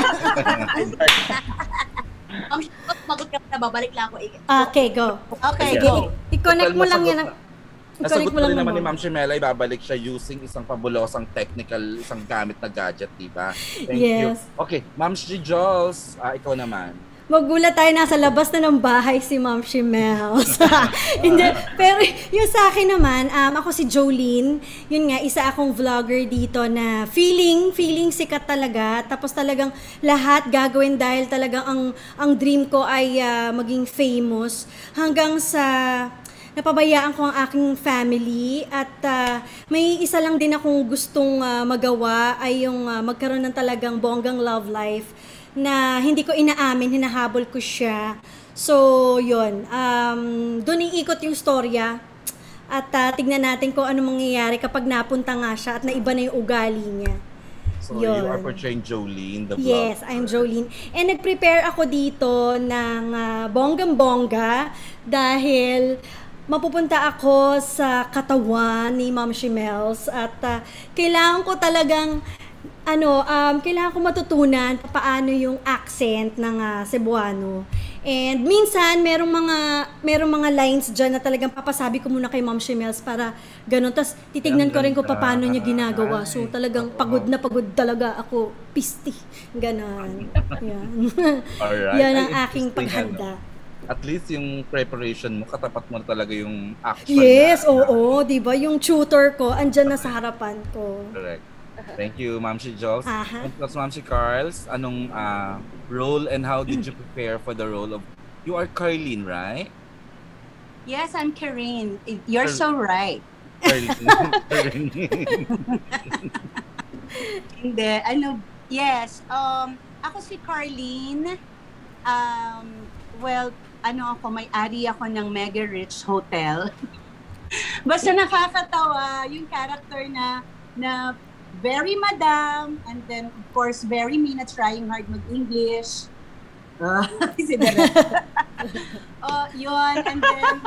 Ma'am Shimels, magot ka na, babalik lang ako. Okay, go. Okay, go. I-connect mo lang yan. Nasagot mo rin naman ni Ma'am Shimela, ibabalik siya using isang pabulosang technical, isang gamit na gadget, diba? Thank you. Okay, Ma'am Jules, ikaw naman. Magulat tayo, nasa labas na ng bahay si Ma'am Shimels. Hindi, pero yung sa akin naman, ako si Jolene, yun nga, isa akong vlogger dito na feeling sikat talaga, tapos talagang lahat gagawin dahil talagang ang dream ko ay maging famous, hanggang sa napabayaan ko ang aking family at may isa lang din akong gustong magawa ay yung magkaroon ng talagang bonggang love life na hindi ko inaamin, hinahabol ko siya. So, yun. Doon iikot yung storya at tignan natin kung ano mangyayari kapag napunta nga siya at naiba na yung ugali niya. So, you are portraying Jolene, the vlog. Yes, I'm Jolene. And nag-prepare ako dito ng bonggang-bongga dahil mapupunta ako sa katawan ni Ma'am Shimels at kailangan ko talagang kailangan ko matutunan paano yung accent ng Cebuano. And minsan merong mga lines diyan na talagang papasabi ko muna kay Ma'am Shimels para ganun. Tapos titignan ko rin kung paano niya ginagawa. So talagang pagod na pagod talaga ako. Pisti. Ganon. Yan. Alright. Yan ang aking paghanda. At least yung preparation mo, katapat mo talaga yung action. Yes, oo, di ba? Yung tutor ko, andyan na sa harapan ko. Correct. Thank you, Ma'am si Jules. Plus, Ma'am si Carls, anong role and how did you prepare for the role of... You are Carlene, right? Yes, I'm Karine. You're so right. Hindi, yes. Ako si Carlene. Well, may-ari ako ng Mega Rich Hotel. Basta nakakatawa yung character na very madam, and then of course very mean at trying hard mag-English. Yun, and then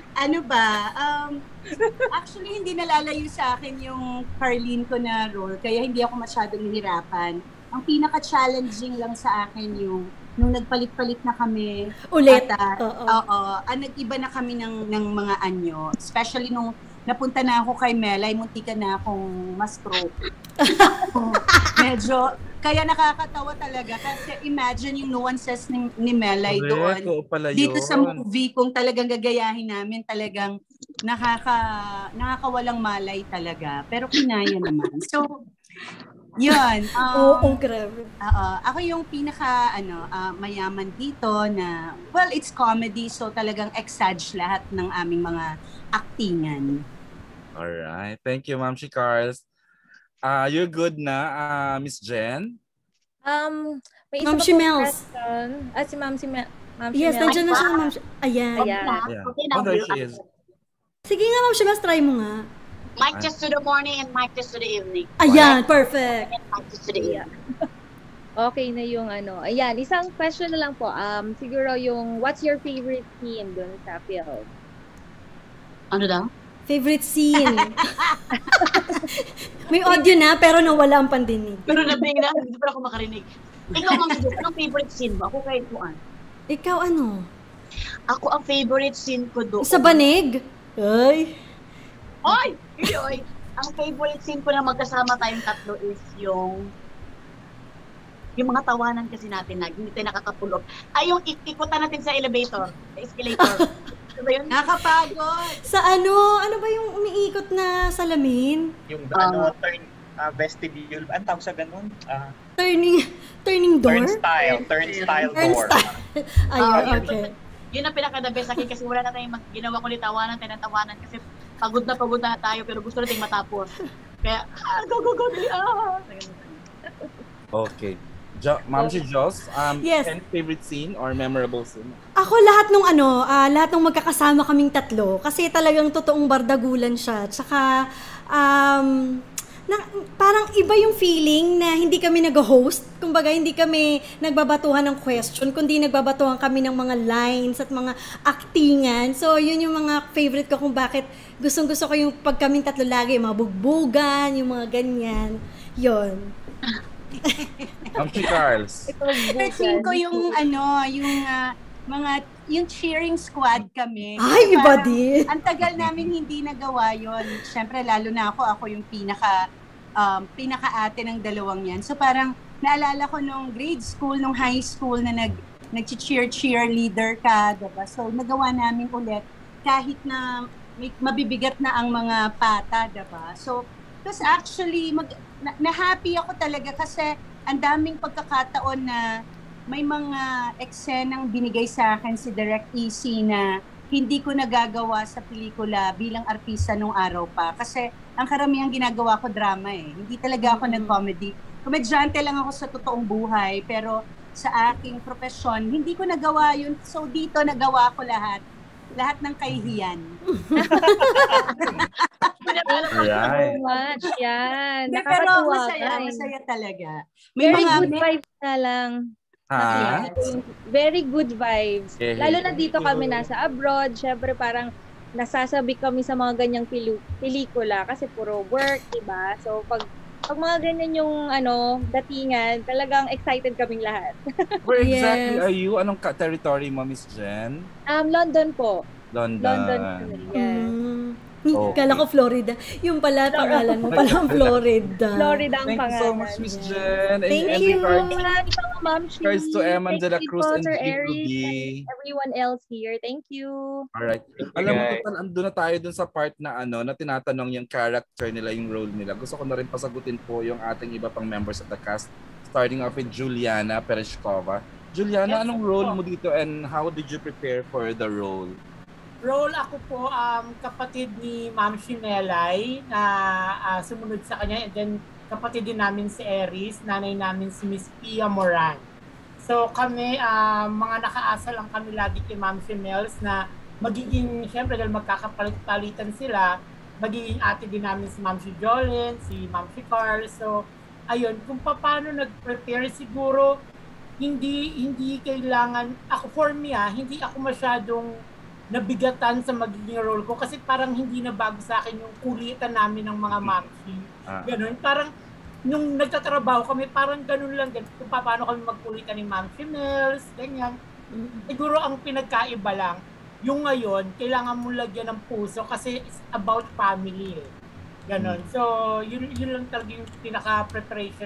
actually hindi nalalayo sa akin yung Carlene ko na role, kaya hindi ako masyadong nahirapan. Ang pinaka-challenging lang sa akin yung nung nagpalit-palit na kami ulit. Nag-iba na kami ng mga anyo, especially nung napunta na ako kay Melay, muntika na akong ma-stroke. Medyo Kaya nakakatawa talaga kasi imagine yung nuances ni Melay doon. Dito sa movie, kung talagang gagayahin namin, talagang nakakawalang malay talaga. Pero kinaya naman. So, yun. Grabe. Ako yung pinaka mayaman dito na, well, it's comedy, so talagang exage lahat ng aming mga actingan. Alright. Thank you, Ma'am Carls. You're good na, Miss Jen? May Ma'am isa pa Mels. question. Si Ma'am Mel. Yes, nandiyan na siya, Ma'am. Ayan. Oh, there she is. Sige nga, Ma'am Mels, try mo nga. Mic test to the morning and mic test to the evening. Ayan, perfect. Mic test to the evening. Okay na yung Ayan, isang question na lang po. Siguro yung, what's your favorite scene dun sa film? Ano daw? Favorite scene. May audio na, pero nawala ang pandinig. Pero nabigla, hindi pa ako makarinig. Ikaw, Ma'am Jess, anong favorite scene mo? Ako kahit kuan. Ikaw ano? Ako, ang favorite scene ko doon. Sa banig? Ay. Oy! Oy! Ang favorite scene ko na magkasama tayong tatlo is yung mga tawanan kasi natin na hindi tayo nakakapulog. Ay, yung ikutan natin sa elevator, sa escalator. Ano ba yun? Nakapagod! Sa ano? Ano ba yung umiikot na salamin? Yung vestibule, ang tawag sa ganun? Turning door? Turnstile door. Ayun, okay. Yun ang pinaka-the best akin kasi wala na tayong ginawa ko ni tawanan kasi pagod na tayo pero gusto nating matapos. Kaya, go, dali, Okay. Ma'am Jos, yes. Any favorite scene or memorable scene? Ako lahat nung magkakasama kaming tatlo kasi talagang totoong bardagulan siya. Tsaka parang iba yung feeling na hindi kami nag-host. Kumbaga hindi kami nagbabatuhan ng question, kundi nagbabatuhan kami ng mga lines at mga actingan. So yun yung mga favorite ko kung bakit gustong-gusto ko yung pag kaming tatlo lagi, yung mga bugbugan, yung mga ganyan. Yun. Ma'am Carls. Tingin ko yung yung cheering squad kami. Ay, iba din. Ang tagal namin hindi nagawa yon. Siyempre, lalo na ako yung pinaka-ate ng dalawang yan. So parang naalala ko nung grade school, nung high school na nag-cheerleader ka, diba? So nagawa namin ulit kahit na mabibigat na ang mga pata, diba? So, because actually, na-happy ako talaga kasi ang daming pagkakataon na may mga eksenang binigay sa akin si Direk EC na hindi ko nagagawa sa pelikula bilang artista nung araw pa. Kasi ang karamihang ginagawa ko drama eh. Hindi talaga ako nag-comedy. Komedyante lang ako sa totoong buhay, pero sa aking profesyon, hindi ko nagawa yun. So dito nagawa ko lahat ng kahihiyan. Thank you so much. Yan. Pero Nakakatuwa. masaya talaga. Very good vibes na lang. Ha? Very good vibes. Okay. Lalo na dito kami nasa abroad, syempre parang nasasabi kami sa mga ganyang pelikula kasi puro work, diba? So pag mga ganyan yung datingan, talagang excited kaming lahat. Where exactly are you? Anong territory mo, Miss Jen? London po. London kami, yes. Okay. Kala ko Florida. Yung pala pangalan mo, palang Florida. Florida ang Thank pangalan. you so much, Miss Jen. Thank you. Regards to Eman de la Cruz and Ruby. Everyone else here. Thank you. Alright. Alam mo, andun na tayo dun sa part na na tinatanong yung character nila, yung role nila. Gusto ko na rin pasagutin po yung ating iba pang members of the cast. Starting off with Juliana Pereshkova. Juliana, anong role mo dito and how did you prepare for the role? Role ako po kapatid ni Ma'am Melay na sumunod sa kanya, and then kapatid din namin si Eris, nanay namin si Miss Pia Moran. So kami, mga nakaasa lang kami lagi kay Ma'am Mels na magiging, syempre dahil magkakapalit-palitan sila, magiging ate din namin si Ma'am Jolene, si Ma'am Carl. So ayun, kung paano nag-prepare, siguro hindi kailangan, for me hindi ako masyadong nabigatan sa magiging role ko kasi parang hindi na bago sa akin yung kulitan namin ng mga mamsi. Ganun. Parang nung nagtatrabaho kami, parang ganun lang. Kung paano kami magkulitan ni Ma'am Mels, ganyan. Siguro ang pinagkaiba lang, yung ngayon, kailangan mo lagyan ng puso kasi it's about family. Ganon. So, yun lang talaga yung pinaka-preparation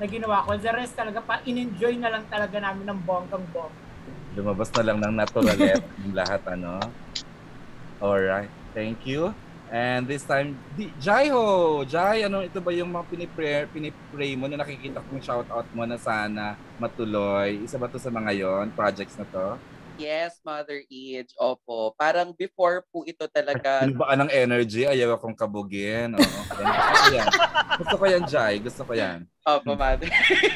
na ginawa ko. The rest talaga in-enjoy na lang talaga namin ng bonggang-bong. Lumabas na lang ng naturality yung lahat, ano? Alright, thank you. And this time, Jaiho! Jai, ano, ito ba yung mga pinipray mo na nakikita kong shoutout mo na sana matuloy? Isa ba to sa mga yon projects na to? Yes, Mother Age. Opo. Parang before po ito talaga. Pinubaan ng energy, ayaw akong kabugin. Gusto ko yan, Jai. Gusto ko yan. Opo, Mother.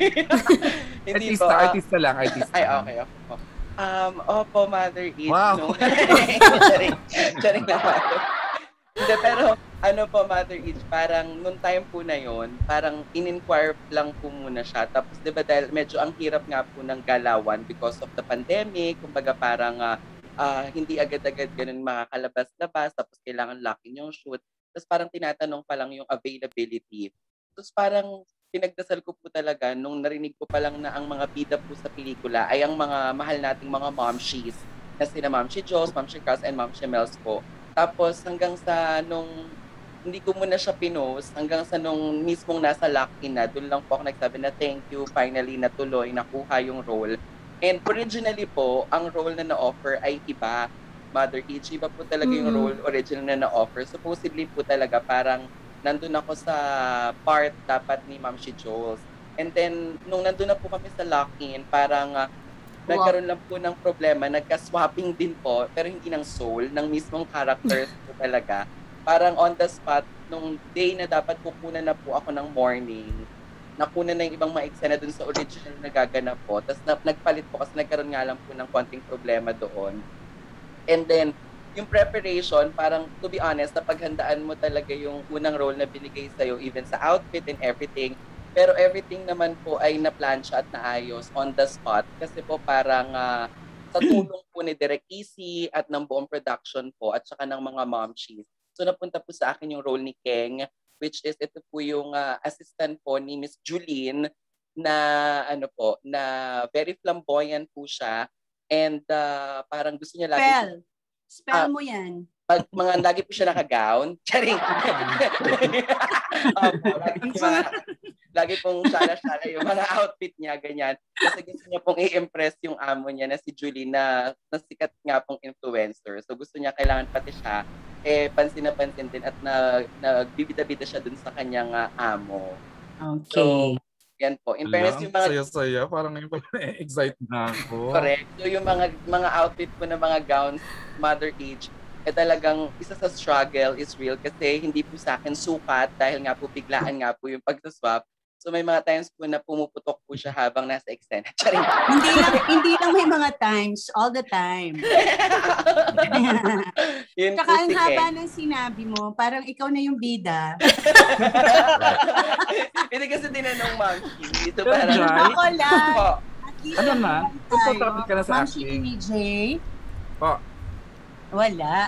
Artista lang, artista. Ay, okay. Opo, Mother Age. Wow. Charing na, Mother. Hindi, pero ano po, Mother Age, parang nung time po na yon, parang in-inquire lang po muna siya. Tapos, di ba, dahil medyo ang hirap nga po ng galawan because of the pandemic, kumbaga parang hindi agad-agad ganun makakalabas-labas, tapos kailangan locking yung shoot. Tapos parang tinatanong pa lang yung availability. Tapos parang pinagdasal ko po talaga nung narinig ko pa lang na ang mga bida po sa pelikula ay ang mga mahal nating mga momshies na sina Ma'am si Jos, Ma'am si Kaz, and Ma'am si Mels po. Tapos hanggang sa nung hindi ko muna siya pinost, hanggang sa nung mismong nasa lock-in na, doon lang po ako nagsabi na thank you, finally natuloy, nakuha yung role. And originally po, ang role na na-offer ay iba. Mother Age, iba po talaga yung role original na na-offer. Supposedly po talaga parang nandun ako sa part dapat ni Ma'am si Jules. And then, nung nandun na po kami sa lock-in, parang nagkaroon lang po ng problema, nagka-swapping din po, pero hindi ng soul, ng mismong characters po talaga. Parang on the spot, nung day na dapat kukunan na po ako ng morning, nakuna na yung ibang mga eksena dun sa original na gaganap po. Tapos nagpalit po kasi nagkaroon nga lang po ng konting problema doon. And then, yung preparation, parang to be honest, napaghandaan mo talaga yung unang role na binigay sa'yo, even sa outfit and everything. Pero everything naman po ay na-plancha at naayos on the spot kasi po parang sa tulong po ni Direk Easy at ng buong production po at saka ng mga momshies. So napunta po sa akin yung role ni Keng, which is ito po yung assistant po ni Miss Julene na ano po, na very flamboyant po siya and parang gusto niya lagi Spell mo yan. Pag mga lagi po siya naka-gown. Charing. Lagi pong sala-sala yung mga outfit niya, ganyan. Kasi gusto niya pong i-impress yung amo niya na si Julie na sikat nga pong influencer. So gusto niya kailangan pati siya pansin na pansin din at nagbibida-bida siya dun sa kanyang amo. Okay. So, yan po. In fairness, yung mga... Saya-saya. Parang ngayon pa excite na ako. Correct. So yung mga outfit po na mga gowns, Mother Age, talagang isa sa struggle is real kasi hindi po sa akin sukat dahil nga po biglaan nga po yung pagsaswap. So may mga times po na pumuputok po siya habang nasa eksena. hindi lang may mga times, all the time. Yun Tsaka ang haba ng sinabi mo, parang ikaw na yung bida. Hindi kasi tinanong Ma'am dito parang ako lang. Ano na? Komportable ka na sa Ma'am acting? EJ? Po. Wala.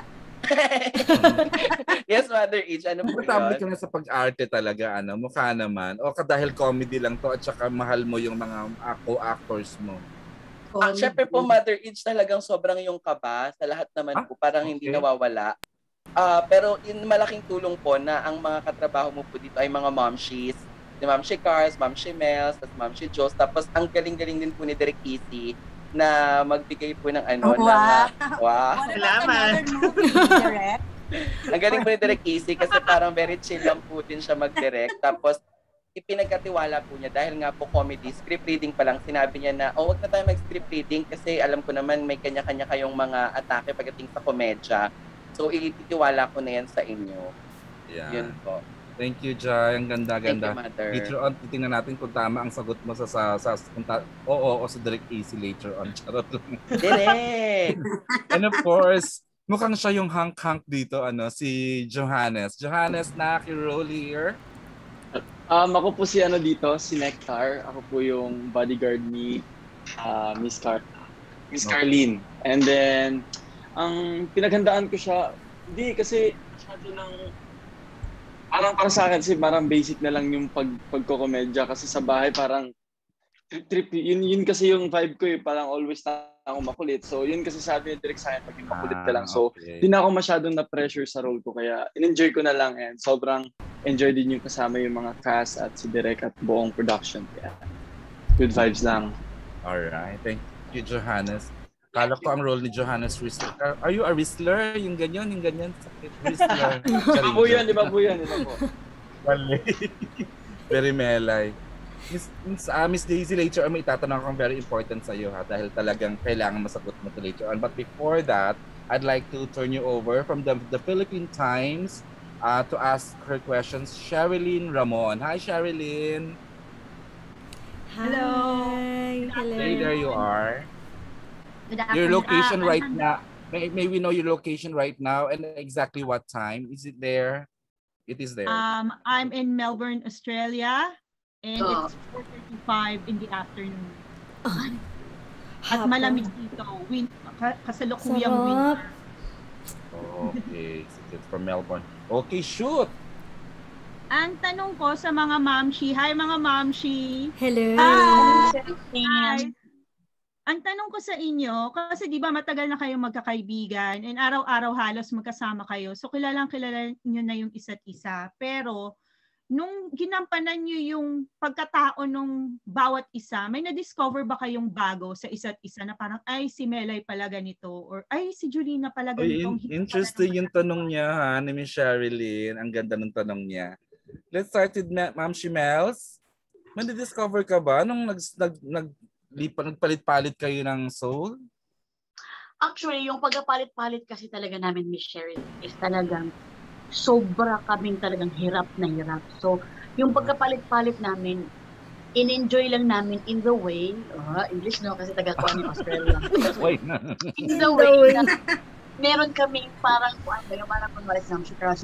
Yes, Mother Age. Ano po komportable yun? ka na sa pag-arte talaga, ano? Mukha naman. O dahil comedy lang to at saka mahal mo yung mga co-actors mo. Siyempre po, Mother Age, talagang sobrang yung kaba sa lahat naman po. Parang hindi nawawala. Pero yung malaking tulong po na ang mga katrabaho mo po dito ay mga momshies. Si Ma'am si Cars, Ma'am si Mels, at Ma'am si Jos. Tapos ang galing-galing din po ni Direk Easy na magbigay po ng ano. Wow. Salamat. Ang galing po ni Direk Easy kasi parang very chill lang po din siya mag-direct. Tapos ipinagkatiwala po niya dahil nga po comedy, script reading pa lang, sinabi niya na, wag na tayo mag-script reading kasi alam ko naman may kanya-kanya kayong mga atake pagdating sa komedya. So, ititiwala ko na yan sa inyo. Yeah. Yun po. Thank you, Jai. Ang ganda-ganda. Thank you, Mother. Later on, titingnan natin kung tama ang sagot mo sa oo o sa Direk Easy later on. Charot lang. Direk! And of course, mukhang siya yung hunk-hunk dito, si Johannes. Johannes, naki-roll here. Ako po si si Nectar. Ako po yung bodyguard ni Miss Carlene. And then, ang pinaghandaan ko siya, hindi kasi masyado ng para sa akin parang basic na lang yung pagkokomedya kasi sa bahay parang trip yun kasi yung vibe ko parang always na ako makulit. So yun kasi sabi ni Direk sa akin pag makulit ka lang. So di na ako masyadong na pressure sa role ko kaya in-enjoy ko na lang and sobrang enjoy din yung kasama yung mga cast at si Direk at buong production. Yeah. Good vibes lang. Alright. Thank you, Johannes. Kala ko ang role ni Johannes Whistler. Are you a Whistler? Yung ganyan? Sakit. Whistler. Iba po yan. Iba po. Mali. Very melay. Miss Daisy, later on may itatanong akong very important sa iyo ha, dahil talagang kailangan masagot mo to later on. But before that, I'd like to turn you over from the Philippine Times to ask her questions. Sherilyn Ramon. Hi, Sherilyn. Hello. Hello. Hey, there you are. Good Your afternoon. location right now. May we know your location right now and exactly what time? Is it there? It is there. I'm in Melbourne, Australia, and it's 4:35 in the afternoon. At malamig dito. Kasalukuyang winter. Okay, so it's from Melbourne. Okay, shoot! Ang tanong ko sa mga mamshi, hi mga mamshi. Hello. Hi. Ang tanong ko sa inyo, kasi di ba matagal na kayong magkakaibigan and araw-araw halos magkasama kayo. So kilala nyo na yung isa't isa. Pero nung ginampanan nyo yung pagkatao nung bawat isa, may na-discover ba kayong bago sa isa't isa na parang, ay si Melay pala ganito or ay si Julina pala ganito. Interesting yung tanong niya ha, ni Miss Sherilyn. Ang ganda ng tanong niya. Let's start with Ma'am Shimels. May na-discover ka ba nung nagpalit-palit kayo ng soul? Actually, yung pagpapalit-palit kasi talaga namin, Miss Sherilyn, is talagang sobra kaming talagang hirap na hirap. So, yung pagkapalit-palit namin, in-enjoy lang namin in the way, English no, kasi taga-kuha ni Australia. In the way na meron kami parang, parang kunwari sa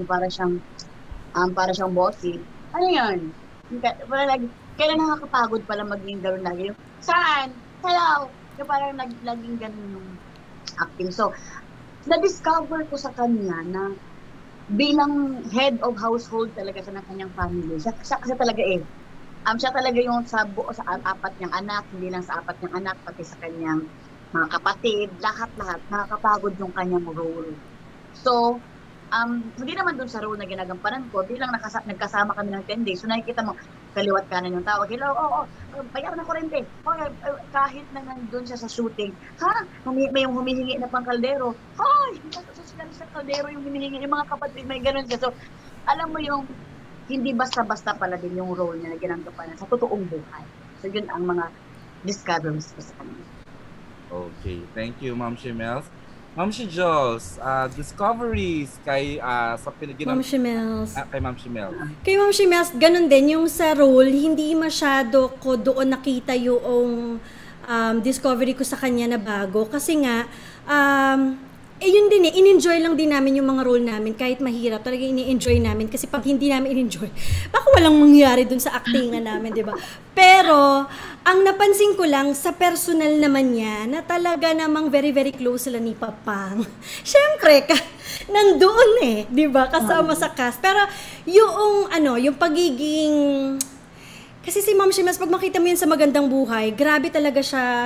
para siyang bossy. Ano yun? Kailan nakakapagod pala maging gano'n lagi. Yung, saan? Hello? Yung parang laging gano'n yung acting. So, na-discover ko sa kanya na bilang head of household talaga siya ng kanyang family. Siya kasi talaga siya talaga yung sa apat niyang anak, hindi lang sa apat niyang anak, pati sa kanyang mga kapatid, lahat-lahat, nakakapagod yung kanyang role. So, hindi naman dun sa role na ginagampanan ko, bilang nagkasama kami ng 10 days, so nakikita mo, kaliwat kanan yung tao, hello, bayaran ng kurente. Kahit na nandun siya sa shooting, may yung humihingi na pang kaldero, sa kaldero yung humihingi, yung mga kapatid, may ganun siya. So, alam mo yung, hindi basta-basta pala din yung role niya na ginagampanan sa totoong buhay. So, yun ang mga discoveries ko sa kanya. Okay, thank you, Ma'am Shimels. Ma'am Jules, discoveries kay Ma'am Shimels. Kay Ma'am Shimels. Kay Ma'am Shimels, ganun din yung sa role, hindi masyado ko doon nakita yung discovery ko sa kanya na bago kasi nga yun din in-enjoy lang din namin yung mga role namin kahit mahirap, talaga ini-enjoy namin kasi pag hindi namin in-enjoy, baka walang mangyari dun sa actingan namin, di ba? Pero ang napansin ko lang sa personal naman niya na talaga namang very very close sila ni Papang. Syempre, nandoon di ba? Kasama sa cast. Pero yung yung pagiging kasi si Ma'am Shimels, pag makita mo yun sa Magandang Buhay, grabe talaga siya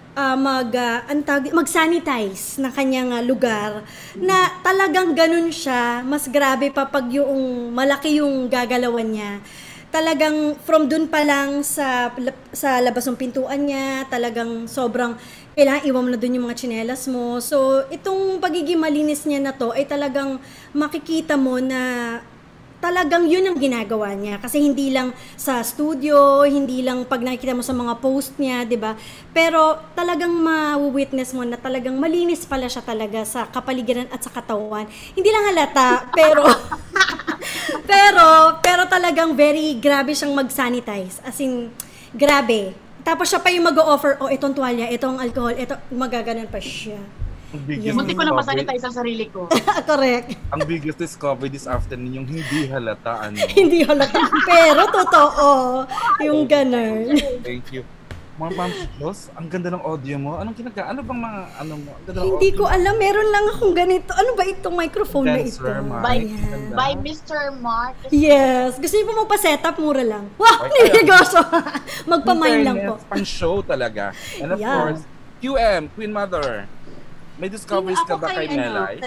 mag-sanitize ng kanyang lugar na talagang ganun siya, mas grabe pa pag yung malaki yung gagalawan niya. Talagang from dun pa lang sa labas ng pintuan niya, talagang sobrang kailangan iwan mo na dun yung mga tsinelas mo. So, itong pagiging malinis niya na to ay talagang makikita mo na talagang yun ang ginagawa niya kasi hindi lang sa studio, hindi lang pag nakikita mo sa mga post niya, 'di ba? Pero talagang ma-witness mo na talagang malinis pala siya talaga sa kapaligiran at sa katawan. Hindi lang halata, pero talagang very grabe siyang mag-sanitize. As in, grabe. Tapos siya pa yung mag-o-offer, itong tuwalya, itong alcohol, ito magaganon pa siya. Munti ko na masanitize ang sarili ko. Correct. Ang biggest discovery this afternoon yung hindi halata. Hindi halata. Pero totoo. Yung ganun. Thank you. Ma'am Jules, ang ganda ng audio mo. Ano bang mga mo? Hindi ko alam. Meron lang akong ganito. Ano ba itong microphone na ito? By Mr. Mark. Yes. Gusto niyo po magpa-setup? Mura lang. Wow! Negosyo. Magpa-mine lang po. Pang show talaga. And of course, QM, Queen Mother. May discoveries ka ba kay Melay?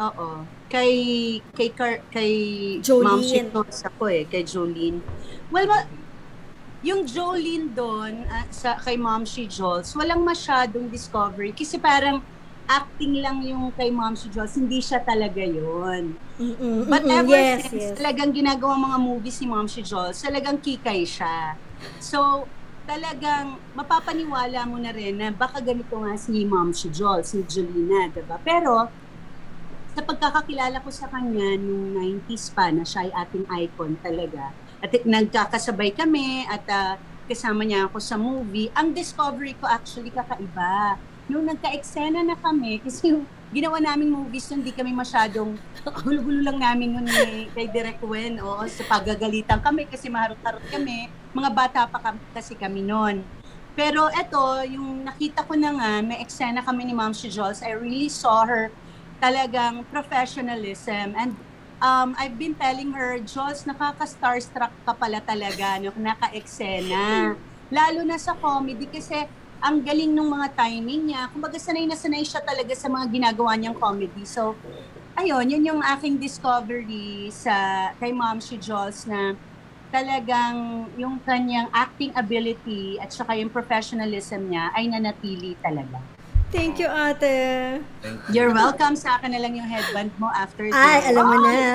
Kay Jolene. Ma'am Shitos ako kay Jolene. Well, yung Jolene doon kay Ma'am Jules, walang masyadong discovery kasi parang acting lang yung kay Ma'am Jules, hindi siya talaga yun. But ever since talagang ginagawa mga movies si Ma'am Jules, talagang kikay siya. So, talagang mapapaniwala mo na rin na baka ganito nga si Ma'am Jules, si Jolina, diba? Pero, sa pagkakakilala ko sa kanya nung 90s pa na siya ay ating icon talaga. At nagkakasabay kami at kasama niya ako sa movie. Ang discovery ko actually kakaiba. Nung nagka-eksena na kami, kasi yung ginawa naming movies nun, hindi kami masyadong gulo-gulo lang namin nun kay Direk Wen. Sa pagagalitan kami kasi maharot-harot kami. Mga bata pa kasi kami nun. Pero eto, yung nakita ko na nga, may eksena kami ni Ma'am Jules, I really saw her talagang professionalism. And I've been telling her, Jules, nakaka-starstruck ka pala talaga nung naka-eksena. Lalo na sa comedy kasi ang galing ng mga timing niya. Kumbaga sanay na sanay siya talaga sa mga ginagawa niyang comedy. So, ayun, yun yung aking discovery kay Ma'am Jules na talagang yung kanyang acting ability at saka yung professionalism niya ay nanatili talaga. Thank you, ate. You're welcome. Sa akin na lang yung headband mo after this. Ay, alam mo na.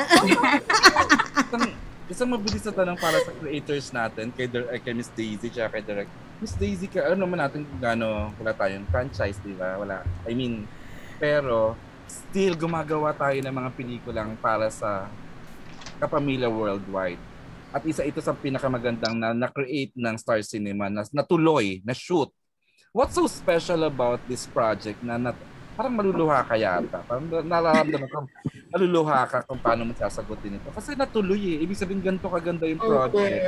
Isang mabilis na tanong para sa creators natin, kay Miss Daisy, tsaka kay Direk. Miss Daisy, ano naman natin kung gaano wala tayong franchise, di ba? Wala. I mean, pero still gumagawa tayo ng mga pelikulang para sa kapamilya worldwide. At isa ito sa pinakamagandang na-create ng Star Cinema, na natuloy, na-shoot. What's so special about this project na parang maluluha ka yata? Parang nararamdaman ko, maluluha ka kung paano mo sasagutin ito. Kasi natuloy Ibig sabihin ganito kaganda yung project.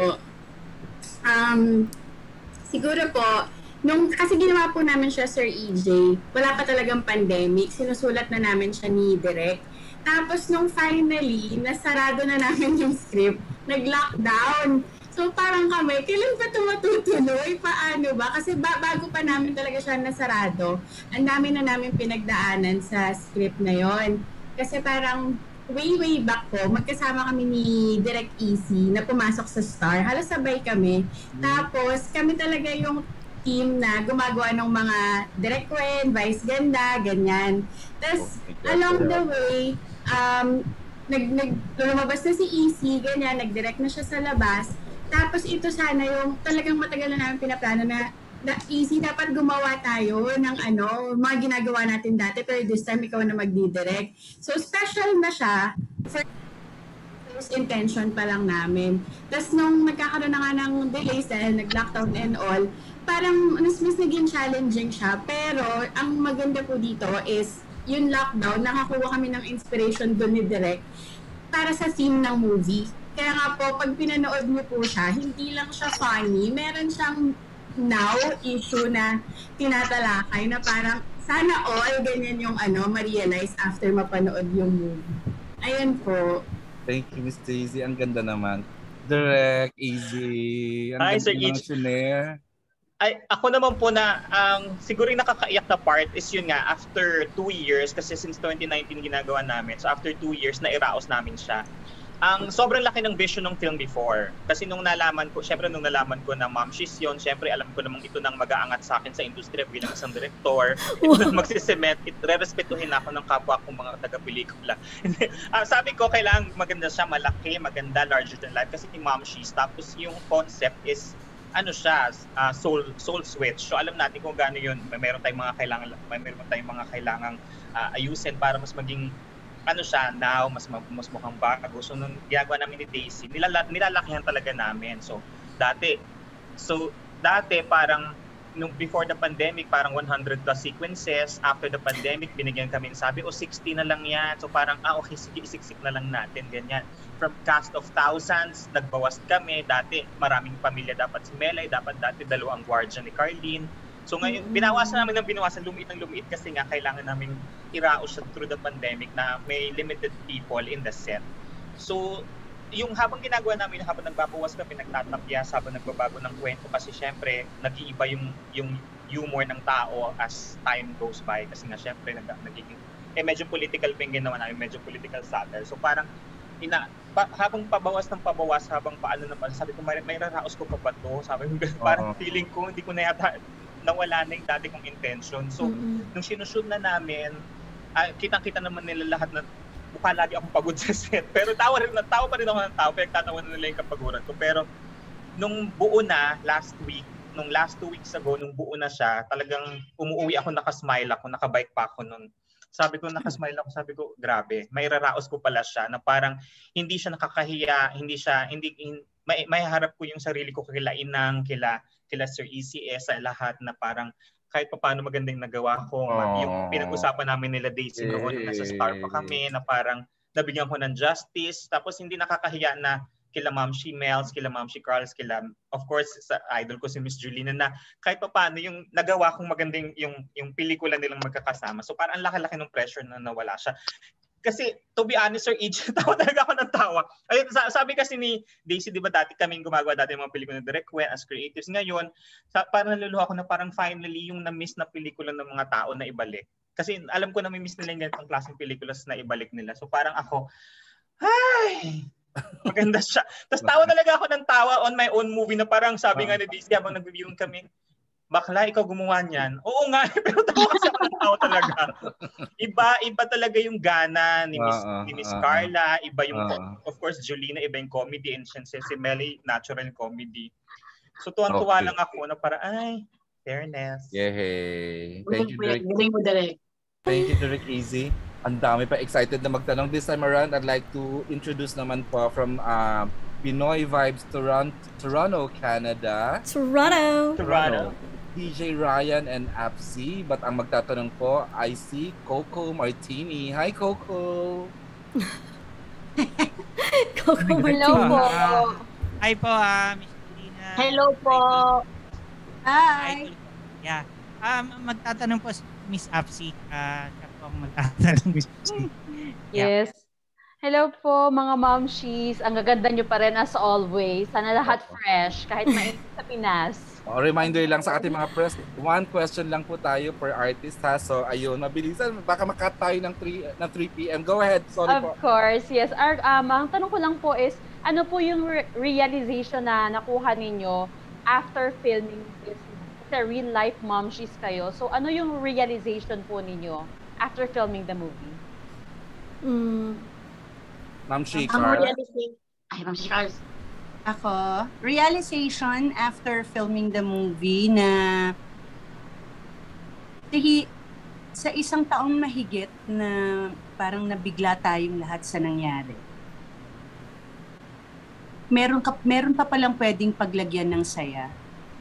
Siguro po, kasi ginawa po namin siya, Sir EJ, wala pa talagang pandemic, sinusulat na namin siya ni Direk. Tapos nung finally, nasarado na namin yung script, nag-lockdown. So parang kami, kailan ba ito matutuloy? Paano ba? Kasi bago pa namin talaga siya nasarado, ang dami na namin pinagdaanan sa script na yon. Kasi parang way back po, magkasama kami ni Direk Easy na pumasok sa Star. Halos sabay kami. Tapos kami talaga yung team na gumagawa ng mga Direk Wen, Vice Ganda, ganyan. Tapos along the way, lumabas na si Easy, ganyan, nag-direct na siya sa labas. Tapos ito sana yung talagang matagal na namin pinaplano na Easy, dapat gumawa tayo ng mga ginagawa natin dati, pero this time ikaw na magdidirect. So special na siya for first intention pa lang namin. Tapos nung nagkakaroon na nga ng delays dahil nag-lockdown and all, parang mas naging challenging siya. Pero ang maganda po dito is yung lockdown, nakakuha kami ng inspiration doon ni Direk para sa theme ng movie. Kaya nga po, pag pinanood niyo po siya, hindi lang siya funny, meron siyang now issue na tinatalakay na parang sana all ganyan yung ma-realize after mapanood yung movie. Ayun po. Thank you, Miss Daisy. Ang ganda naman. Direk, Easy. Ang Hi, ganda Sir naman sinare. Ako naman po na siguro yung nakakaiyak na part is yun nga, after 2 years, kasi since 2019 ginagawa namin, so after 2 years na iraos namin siya. Ang sobrang laki ng vision ng film before. Kasi nung nalaman ko na Ma'am Shiz yun, syempre alam ko namang ito nang mag-aangat sa akin sa industriya bilang isang direktor. Ito nang magsisement, re-respetuhin ako ng kapwa kong mga taga-pelikula. Sabi ko, kailangan maganda siya, malaki, maganda, larger than life. Kasi ni Ma'am Shiz, tapos yung concept is soul switch. So alam natin kung gaano yun. Meron tayong mga kailangang ayusin para mas maging now, mas mukhang bago. So nung ginagawa namin ni Daisy, nilalakihan talaga namin. So dati parang nung before the pandemic, parang 100 plus sequences. After the pandemic, binigyan kami sabi, 60 na lang yan. So parang, okay, sige, isiksik na lang natin, ganyan. From cast of thousands, nagbawas kami. Dati, maraming pamilya dapat si Melay, dati 2 ang gwardiya ni Carlene. So ngayon, binawasan namin ng binawasan, lumiit kasi nga kailangan namin iraos siya through the pandemic na may limited people in the set. So, yung habang ginagawa namin, habang nagbabawas kami, nagtatapyas, habang nagbabago ng kwento kasi syempre, nag-iiba yung humor ng tao as time goes by. Kasi nga syempre nagiging medyo political pa yung ginawa namin, medyo political satire. So parang habang pabawas ng pabawas, habang paano naman, sabi ko, may raraos ko pa ba to? Sabi ko, parang feeling ko, hindi ko na yata nawala na yung dati kong intention. So, nung sinushoot na namin, kitang-kita naman nila lahat na mukha lagi akong pagod sa set. Pero tawa pa rin ako ng tao, pinagtatawa na nila yung kapaguran ko. Pero nung buo na, nung last 2 weeks ago, nung buo na siya, talagang umuwi ako, nakasmile ako, nakabike pa ako nun. Sabi ko, nakasmile ako, sabi ko, grabe, may raraos ko pala siya na parang hindi siya nakakahiya, may harap ko yung sarili ko kila Inang, kila Sir ECS, sa lahat na parang kahit paano magandang nagawa ko. Yung pinag-usapan namin nila Daisy noon, nasa Star pa kami, na parang nabigyan ko ng justice, tapos hindi nakakahiya na kila Ma'am She Mel's, kila Ma'am She Carl's, kila, of course, sa idol ko si Miss Julina, na kahit paano yung nagawa kong magandang yung pelikula nilang magkakasama. So parang ang laki-laki ng pressure na nawala siya. Kasi, to be honest, Sir EJ, tawa talaga ako ng tawa. Ay, sabi kasi ni Daisy, di ba dati kaming gumagawa dati ng mga pelikula ng Direct When as creatives. Ngayon, parang naluluha ako na parang finally yung na-miss na pelikula ng mga tao na ibalik. Kasi alam ko na may miss nila yung ganitong klaseng pelikulas na ibalik nila. So parang ako, maganda siya. Tapos tawa talaga ako ng tawa on my own movie na parang sabi nga ni Daisy habang nag-viewing kami, bakla, ikaw gumawa niyan. Oo nga, pero tawa kasi ako ng tawa talaga. Iba talaga yung gana ni Miss Carla, iba yung, of course, Julina, iba yung comedy, and si Melly, natural comedy. So tuwan-tuwa lang ako na parang, fairness. Yay! Thank you, Derek. Thank you, Derek Easy. Ang dami pa excited na magtanong. This time around, I'd like to introduce naman po from Pinoy Vibes Toronto, Canada. Toronto. DJ Ryan and Apsi. But ang magtatanong po ay si Coco Martini. Hi, Coco! Coco Martini. Hello po. Hi po, Miss Julina. Hello po. Hi. Yeah. Magtatanong po si Miss Apsi. Magtatanong. Yes. Hello po mga momshies. Ang gaganda nyo pa rin as always. Sana lahat fresh kahit mainit sa Pinas. Reminder lang sa ating mga press, 1 question lang po tayo per artist ha. So ayun, mabilisan. Baka makat tayo ng 3 p.m. Go ahead. Sorry po. Of course, yes. Ang tanong ko lang po is, ano po yung realization na nakuha ninyo after filming this? Kasi real life momshies kayo. So ano yung realization po ninyo after filming the movie? Ma'am She Carl. Ma'am She Carl. Ako, realization after filming the movie na sa isang taong mahigit na parang nabigla tayong lahat sa nangyari. Meron pa palang pwedeng paglagyan ng saya.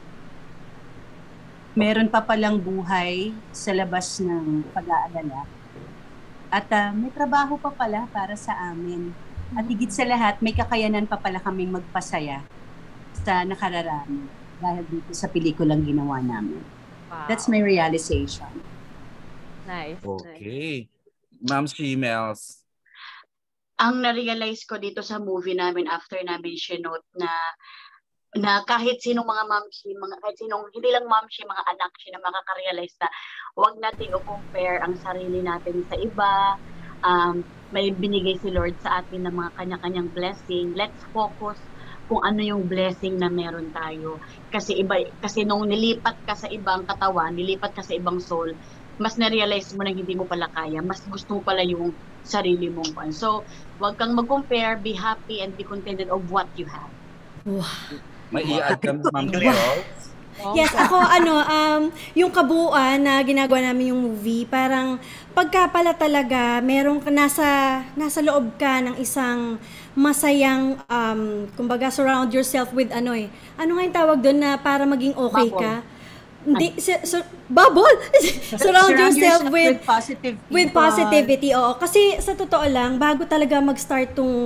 Meron pa palang buhay sa labas ng pag-aalala. At may trabaho pa pala para sa amin. At higit sa lahat, may kakayanan pa pala kaming magpasaya sa nakararami dahil dito sa pelikulang ginawa namin. Wow. That's my realization. Nice. Okay. Ma'am Shemels. Ang na-realize ko dito sa movie namin after namin shinote na kahit sinong mga momshi, kahit sinong, hindi lang momshi, mga anak siya na makaka-realize na huwag natin i-compare ang sarili natin sa iba. May binigay si Lord sa atin ng mga kanya-kanyang blessing. Let's focus kung ano yung blessing na meron tayo. Kasi nung nilipat ka sa ibang katawan, nilipat ka sa ibang soul, mas na-realize mo na hindi mo pala kaya. Mas gusto mo pala yung sarili mong pan. So, huwag kang mag-compare, be happy and be contented of what you have. Wow. May i-add ka, Ma'am Girls? Yes, ako yung kabuuan na ginagawa namin yung movie, parang pagka pala talaga merong nasa loob ka ng isang masayang kumbaga surround yourself with ano nga yung tawag doon na para maging okay ka? Hindi, bubble! Surround yourself with positivity. Oo. Kasi sa totoo lang, bago talaga mag-start tong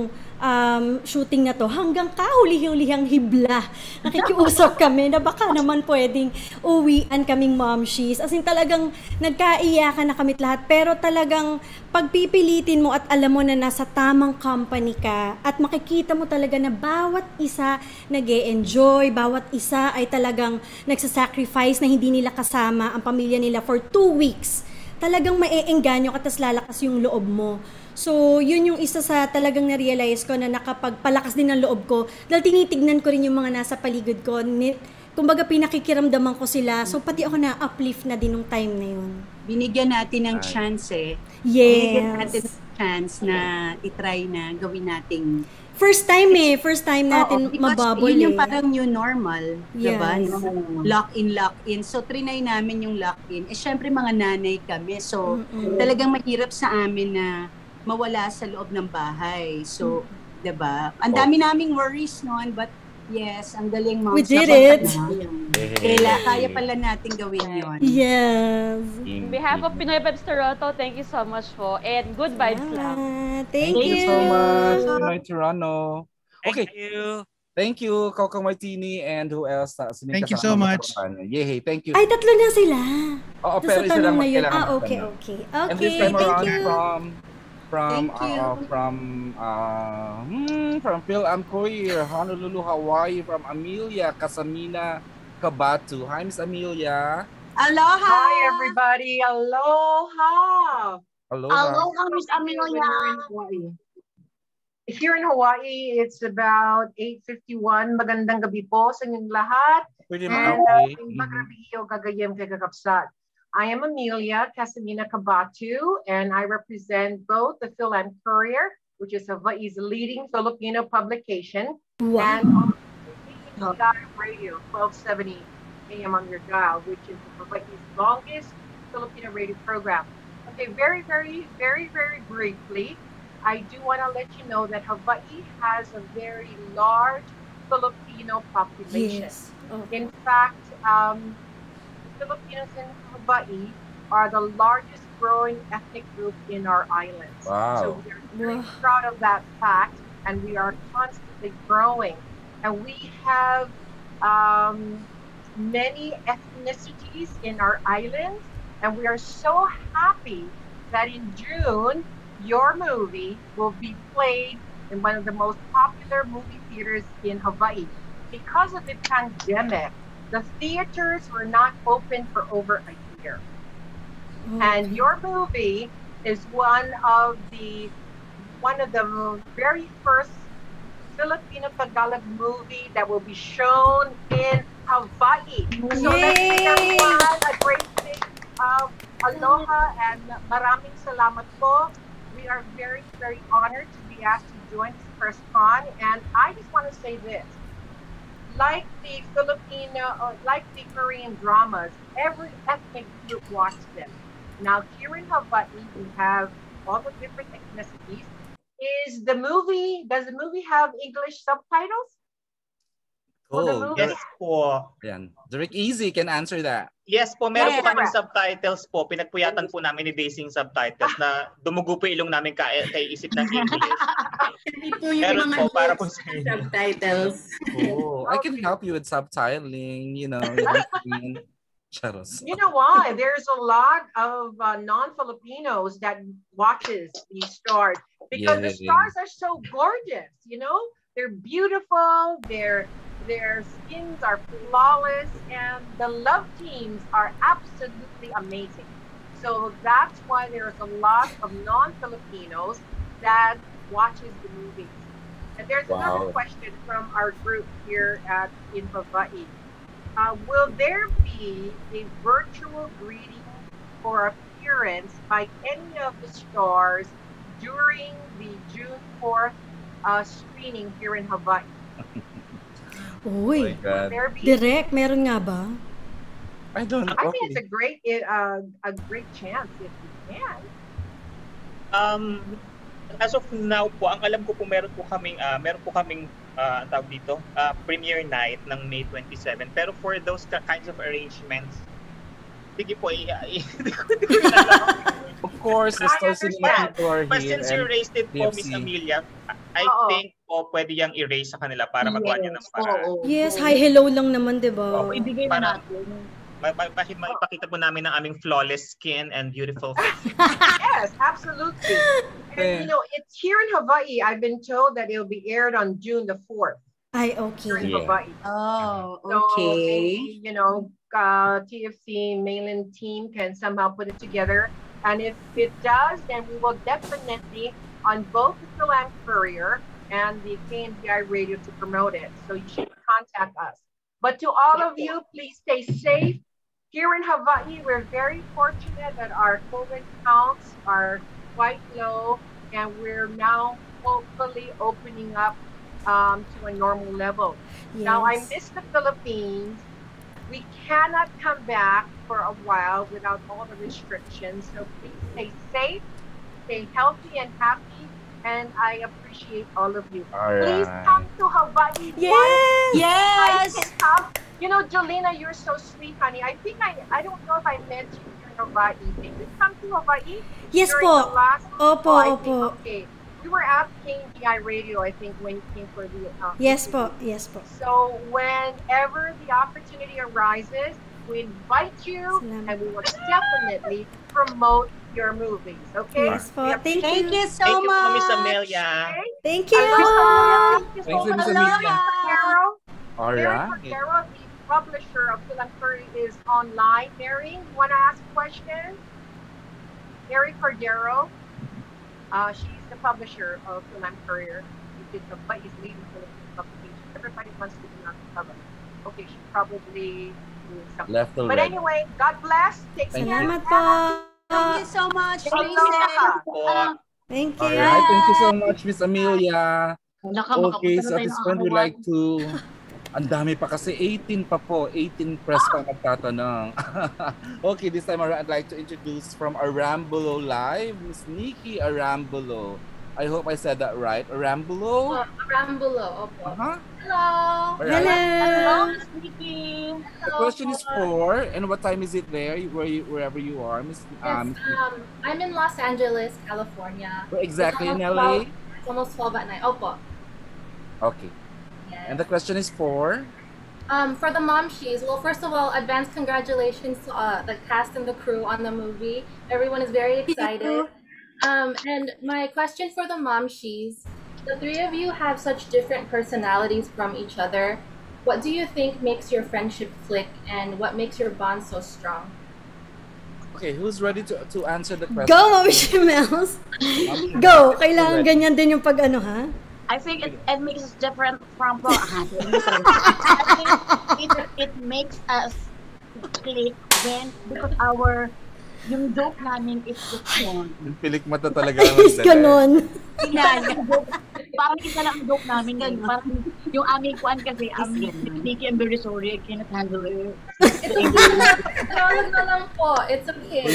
shooting na to, hanggang kahuli-hulihang hibla. Nakikiusap kami na baka naman pwedeng uwian kaming momshies. As in talagang nagkaiyakan na kamit lahat. Pero talagang pagpipilitin mo at alam mo na nasa tamang company ka at makikita mo talaga na bawat isa nag-e-enjoy, bawat isa ay talagang nagsasacrifice na hindi nila kasama ang pamilya nila for 2 weeks. Talagang maeengganyo ka tas lalakas yung loob mo. So, yun yung isa sa talagang na-realize ko na nakapagpalakas din ang loob ko dahil tinitignan ko rin yung mga nasa paligid ko. Kumbaga, pinakikiramdaman ko sila. So, pati ako na-uplift na din nung time na yun. Binigyan natin ng chance eh. Yes. Binigyan natin ng chance na itry na gawin nating First time natin mabubble yun yung eh. parang new normal. Yes. Diba? Lock in. So, trinay namin yung lock in. Eh, syempre mga nanay kami. So, talagang mahirap sa amin na mawala sa loob ng bahay. So, 'di ba? Ang dami naming worries noon, but yes, ang galing mo. We did it. Kaya pala natin gawin 'yon. Yes. On behalf of Pinoy Vibes Toronto, thank you so much po. And good vibes lang. Thank you so much, Pinoy Toronto. Okay. Thank you, Coco Martini, and who else? Thank you so much. Yay, thank you. Ay, tatlo na sila. Oo, Doon pero sa isa lang tanong na yun. kailangan Okay. And this time Thank around you. from Phil and Coir, Honolulu, Hawaii, from Amelia Casamina Cabatu. Hi, Miss Amelia. Aloha! Hi, everybody. Aloha! Aloha, Miss Amelia. Here in Hawaii, it's about 8:51. Magandang gabi po sa inyong lahat. Pwede Magrabiyo gagayem kay kakapsat. I am Amelia Casamina Cabatu, and I represent both the Phil and Courier, which is Hawaii's leading Filipino publication, and on Radio 1270 AM on your dial, which is Hawaii's longest Filipino radio program. Okay, very briefly, I do want to let you know that Hawaii has a very large Filipino population. Yes. In fact, Filipinos in Hawaii are the largest growing ethnic group in our islands. Wow. So we are very proud of that fact, and we are constantly growing. And we have many ethnicities in our islands, and we are so happy that in June, your movie will be played in one of the most popular movie theaters in Hawaii. Because of the pandemic, the theaters were not open for over a year. And your movie is one of the very first Filipino Tagalog movie that will be shown in Hawaii. So let's give everyone a great big aloha and maraming salamat po. We are very honored to be asked to join this press con, and I just want to say this. Like the Korean dramas, every ethnic group watches them. Now, here in Hawaii, we have all the different ethnicities. Does the movie have English subtitles? Oh, yes po. Yan. Direct Easy can answer that. Yes po, meron po kaming subtitles po. Pinagpuyatan po namin ni Daisy subtitles na dumugo po ilong namin kay isip ng English. Meron po para po sa subtitles. Oh, I can help you with subtitling, you know. Charos. You know why? There's a lot of non-Filipinos that watches these stars because the stars are so gorgeous, you know? They're beautiful, their skins are flawless, and the love teams are absolutely amazing. So that's why there's a lot of non-Filipinos that watches the movies. And there's another question from our group here in Hawaii. Will there be a virtual greeting or appearance by any of the stars during the June 4th screening here in Hawaii? Uy, direct, meron nga ba? I don't know. I think it's a great chance if you can. As of now po, ang alam ko po meron po kaming tawag dito, premiere night ng May 27. Pero for those kinds of arrangements, sige po, of course, the Star Cinema people are here. But since you raised it po, Miss Amelia, I think po, pwede yang erase sa kanila para magawa niya ng paraan. Yes, hi, hello lang naman, di ba? Ibigay na natin. Maipakita po namin ang aming flawless skin and beautiful face. Yes, absolutely. And it's here in Hawaii. I've been told that it'll be aired on June the 4th. Ay, okay. Here in Hawaii. Oh, okay. So, TFC mainland team can somehow put it together. And if it does, then we will definitely on both the Philam Courier and the KNDI radio to promote it. So you should contact us. But to all of you, please stay safe. Here in Hawaii, we're very fortunate that our COVID counts are quite low, and we're now hopefully opening up to a normal level. Yes. Now, I miss the Philippines. We cannot come back for a while without all the restrictions. So please stay safe, stay healthy and happy, and I appreciate all of you. All Please right. come to Hawaii. Yes! Yes! I can come. You know, Jolena, you're so sweet, honey. I think I don't know if I met you here in Hawaii. Did you come to Hawaii? Yes during po. the last Opo, I think, opo. okay. You were at KNDI Radio, I think, when you came for the Yes po, yes po. So whenever the opportunity arises, we invite you and we will definitely promote your movies, okay? Yes po. Thank Thank you so Thank you po, Miss much. Amelia. Thank you. Thank you Thanks, so Miss much. Amelia. Mary Alright. Cordero, the publisher of Philam Courier, is online. Mary, you want to ask questions? Mary Cordero, she's the publisher of Philam Courier, which is the leading Philippine publication. Everybody wants to be on the cover. Okay, she's probably doing something. Left But already. anyway, God bless. Take Thank care. you. Salamat po. Thank you so much. Stay Stay safe. safe. Thank you. Alright, thank you so much, Miss Amelia. Okay, makapunta so na at tayo this ng point, we'd Akawan. like to... Ang dami pa kasi, 18 pa po. 18 press pa magtatanong. Okay, this time around, I'd like to introduce from Arambulo Live, Miss Nikki Arambulo. I hope I said that right. Arambulo? Arambulo, opo. Uh-huh. Hello! Alright. Hello, Miss Nikki. The question is 4, and what time is it there, wherever you are, Miss? Yes, I'm in Los Angeles, California. Where exactly It's in almost LA? 12 It's almost 12 at night. Opo. Okay. And the question is for the Momshies, well, first of all, advance congratulations to the cast and the crew on the movie. Everyone is very excited. And my question for the Momshies, the three of you have such different personalities from each other. What do you think makes your friendship click, and what makes your bond so strong? Okay, who's ready to answer the question? Go, Mami Shimels. Go. Kailangan ganyan din yung pag ano, ha? I think it makes us different from I think it makes us click because yung joke namin is just one. Yung pilik mata talaga ang Is ganon. Parang isa lang ang joke namin. Parang yung aming kuan kasi, Nikki, I'm very sorry, I cannot handle it. Tawag na lang po. It's okay.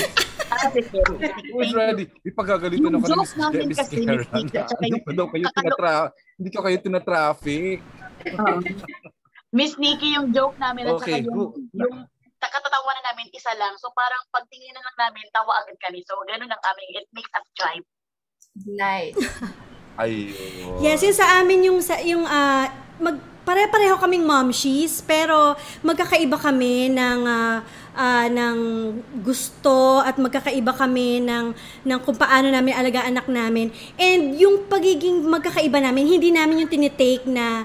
Who's ready? Ipagagalitan ako Yung ng joke namin Miss kasi, Karen. Miss Nikki, at saka Hindi ko kayo tinatraffic. Miss Nikki, yung joke namin at Okay, saka yung katatawanan namin isa lang. So parang pagtingin na lang namin, tawa agad kami. So ganun ang aming, it makes us jive. Nice. Ayun. Yes, yung sa amin pare-pareho kaming momshies, pero magkakaiba kami ng gusto at magkakaiba kami ng kung paano namin alagaan anak namin. And yung pagiging magkakaiba namin, hindi namin yung tinitake na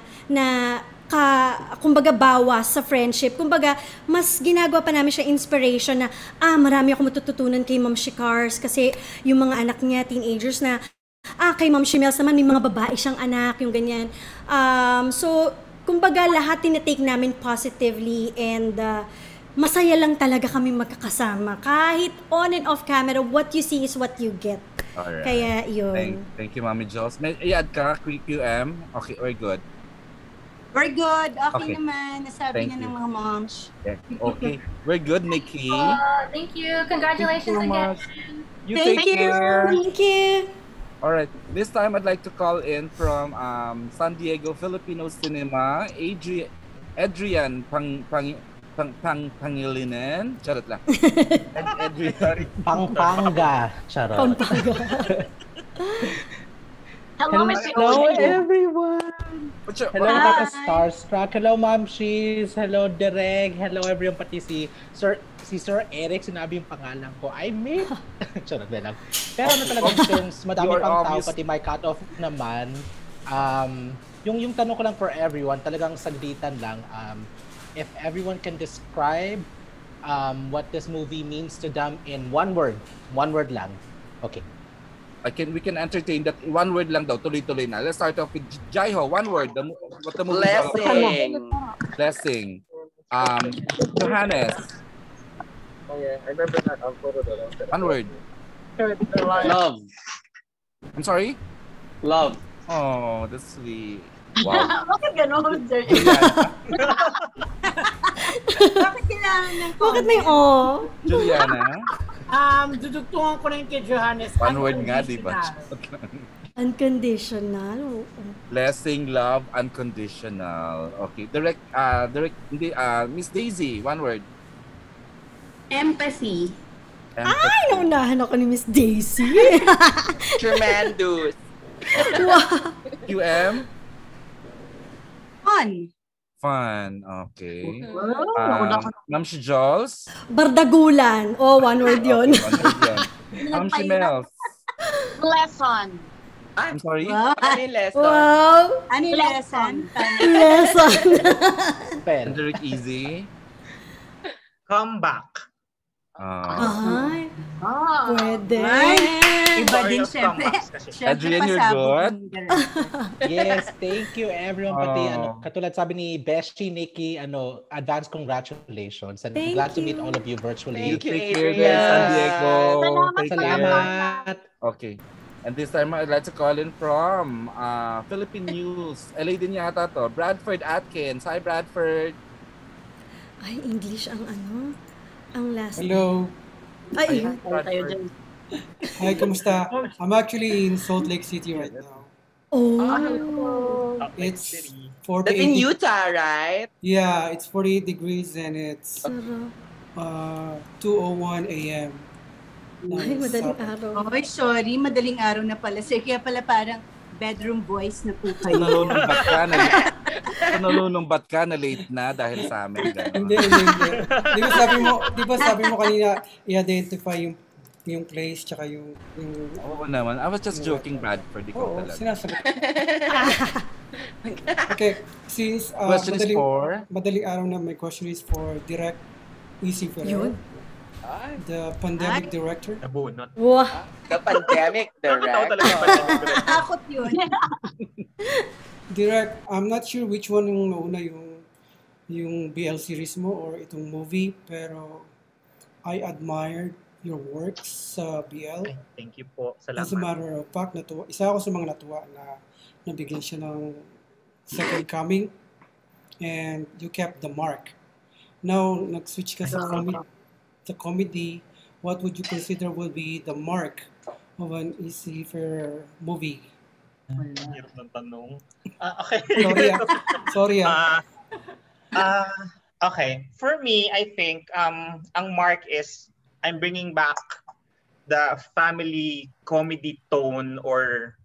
kumbaga bawas sa friendship. Kumbaga, mas ginagawa pa namin siya inspiration na, marami akong matututunan kay Ma'am Shikars kasi yung mga anak niya, teenagers na, kay Ma'am Shimels naman, may mga babae siyang anak, yung ganyan. So, kumbaga, lahat tinitake namin positively and masaya lang talaga kami magkakasama. Kahit on and off camera, what you see is what you get. Alright. Kaya, yun. Thank you, Mami Jules. May i-add ka, QM? Okay, we're good. We're good. Okay Okay. naman. Nasabi Thank na you. ng mga moms. Okay, we're good, Nikki. Thank you. Congratulations Thank you so again. much. You take care. Thank you. All right, this time I'd like to call in from San Diego Filipino Cinema, Adrian Pangilinan. Charot lang. Adrian Pampanga. Charot. Pampanga. Hello, Miss Hello, Yoshi. everyone. Hello, mga Starstruck. Hello, Ma'am She's. Hello, Derek. Hello, everyone. Pati si Sir Eric, sinabi yung pangalan ko. I mean, charot na lang. Pero na talagang since madami pang tao, pati my cut-off naman, yung tanong ko lang for everyone, talagang saglitan lang. If everyone can describe what this movie means to them in one word lang. Okay. We can entertain that one word lang daw, tuloy-tuloy na. Let's start off with Jaiho, one word. What the movie is all about. Blessing. Johannes. Oh yeah, I remember that. One word. Love. I'm sorry? Love. Oh, that's sweet. Wow. Bakit gano'n, sir? Bakit kailangan ng Bakit may oh? Juliana? Dudugtungan ko na yung kay Johannes. One word nga, di ba? Unconditional. Blessing, love, unconditional. Okay. Direct, Miss Daisy, one word. Empathy. Ay, naunahan ako ni Miss Daisy. Tremendous. Wow. QM? Fun. Fun. Okay. Ma'am si Jules? Bardagulan. Oh, one word yun. One word yun. Ma'am si Mel? Lesson. I'm sorry? Ano yung lesson? Wow. Ano yung lesson? Lesson. Derek Easy? Comeback. Ay. Pwede. Iba din syempre. Adrian, you're good? Yes, thank you everyone. Pati katulad sabi ni Beshi, Nikki, advance congratulations. And Thank glad to you. meet all of you virtually. You take care guys, San Diego. Take care. Salamat. Okay. And this time, I'd like to call in from Philippine News. LA din yata to. Bradford Atkins. Hi, Bradford. Ay, English ang ang last. Hello. Ay, Hi, kamusta? I'm actually in Salt Lake City right now. Oh. It's That's in Utah, right? Yeah, it's 48 degrees and it's 2:01 a.m. Ay, madaling araw. Oy, sorry, madaling araw na pala. Kaya pala parang bedroom voice na po kayo. Nalulungbat ka na late na dahil sa amin. Hindi. Di ba sabi mo kanina i-identify yung place tsaka yung Oo naman. I was just joking, Bradford. Ikaw talaga. Sinasagot. Okay, since question is for madaling araw na, my question is for Direct Easy Ferrer, the pandemic director. Nabunot. Wow. The pandemic director. Takot yun. Direct, I'm not sure which one yung nauna, yung BL series mo or itong movie, pero I admired your works sa BL. Thank you po. Salamat. As a matter of fact, isa ako sa mga natuwa na nabigyan siya ng second coming and you kept the mark. Now, nag-switch ka sa comedy, what would you consider will be the mark of an Easy Ferrer movie? Hirap ng tanong. Okay. Sorry. Okay. For me, I think ang mark is I'm bringing back the family comedy tone or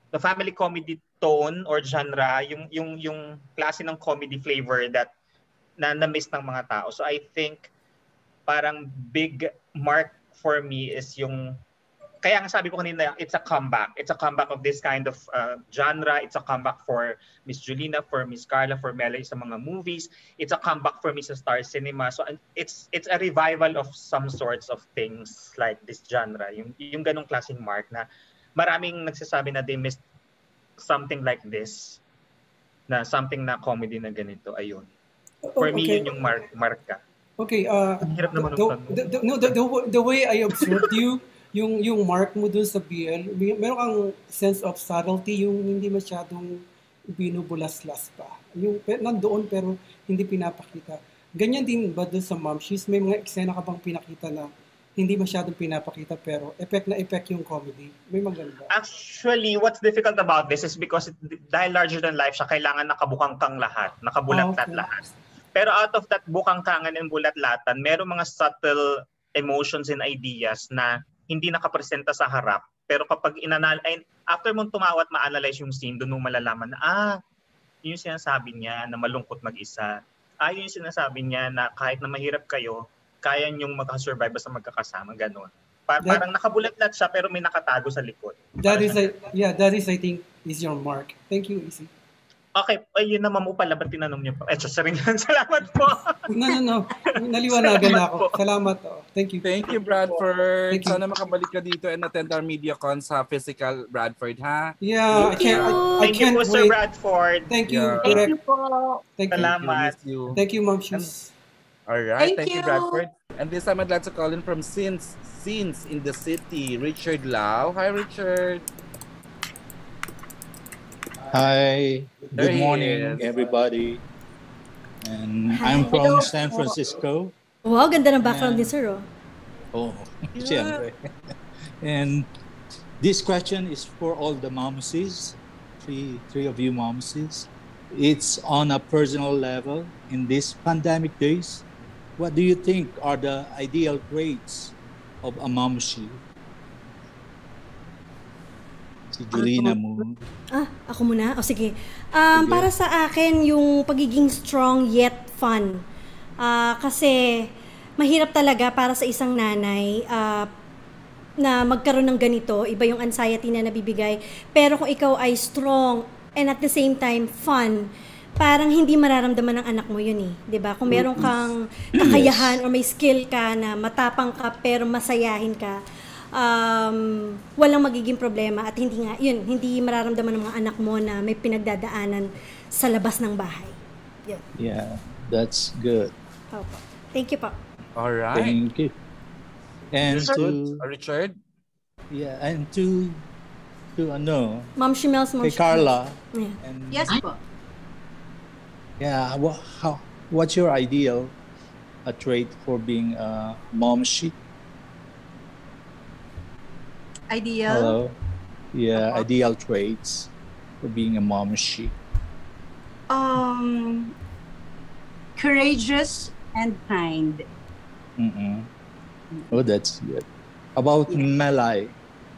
genre, yung klase ng comedy flavor that na-miss ng mga tao. So I think parang big mark for me is yung, kaya nga sabi ko kanina, it's a comeback. It's a comeback of this kind of genre. It's a comeback for Miss Julina, for Miss Carla, for Melanie sa mga movies. It's a comeback for me sa Star Cinema. So it's a revival of some sorts of things like this genre. Yung ganong klaseng mark na maraming nagsasabi na they missed something like this, na something na comedy na ganito. Ayun. For me, yun yung marka. Okay, hirap naman the way I observed you, yung mark mo dun sa BL, meron kang sense of subtlety, yung hindi masyadong binubulas-las pa. Yung nandoon pero hindi pinapakita. Ganyan din ba dun sa Mom She's? May mga eksena ka bang pinakita na hindi masyadong pinapakita pero effect na effect yung comedy? May maganda. Actually, what's difficult about this is because dahil larger than life siya, kailangan nakabukang kang lahat, nakabulat-lat lahat. Pero out of that bukang-kangan and bulat-latan, meron mga subtle emotions and ideas na hindi nakapresenta sa harap Pero kapag after mong tumawa at ma-analyze yung scene, doon mo malalaman na, yun yung sinasabi niya na malungkot mag-isa. Yun yung sinasabi niya na kahit na mahirap kayo, kaya niyong makasurvive basta magkakasama, gano'n. Parang nakabulat-lat siya pero may nakatago sa likod. That is I think is your mark. Thank you, Izzy. Okay, yun naman mo pala, ba't tinanong niyo pa? Sasarin yan. Salamat po. No. Naliwanagan na ako. Salamat. Thank you. Thank you, Bradford. Thank you. Sana makabalik ka dito and attend our MediaCon sa physical, Bradford, ha? Yeah, Thank you po, Sir Bradford. Thank you. Thank you po. Salamat. Thank you, Ma'am Shoes. All right, thank you, Bradford. And this time I'd like to call in from Scenes in the City, Richard Lau. Hi, Richard. Hi, good morning everybody. And I'm from San Francisco. Wow, ganda ng background ni Sir. Siyempre. And this question is for all the momsies, three of you momsies. It's on a personal level. In these pandemic days, what do you think are the ideal traits of a momsie? Si Julina mo. Ako muna? Sige. Para sa akin, yung pagiging strong yet fun. Kasi mahirap talaga para sa isang nanay na magkaroon ng ganito. Iba yung anxiety na nabibigay. Pero kung ikaw ay strong and at the same time fun, parang hindi mararamdaman ng anak mo yun eh. 'Di ba? Kung meron kang kakayahan or may skill ka na matapang ka pero masayahin ka, walang magiging problema at hindi mararamdaman ng mga anak mo na may pinagdadaanan sa labas ng bahay. Yun. Yeah, that's good. Opo. Thank you po. All right. Thank you. And to Richard. Yeah, and to Ma'am Shimel's Ma'am kay Carla. Yeah. Yes po. Yeah, what's your ideal trait for being a momsie? Ideal? Hello. Yeah, ideal traits for being a momsie. Courageous and kind. Oh, that's good. About Melay.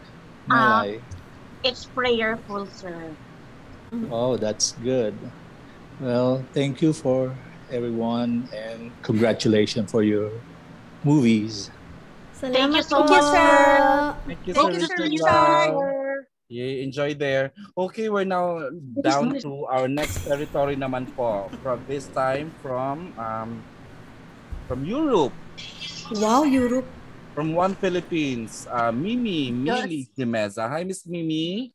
It's prayerful, sir. Oh, that's good. Well, thank you for everyone and congratulations for your movies. Thank you so much, sir. Thank you, sir. Yeah, enjoy there. Okay, we're now down to our next territory naman po. From this time from Europe. Wow, Europe. From One Philippines, Mimi Jimeza. Hi, Miss Mimi.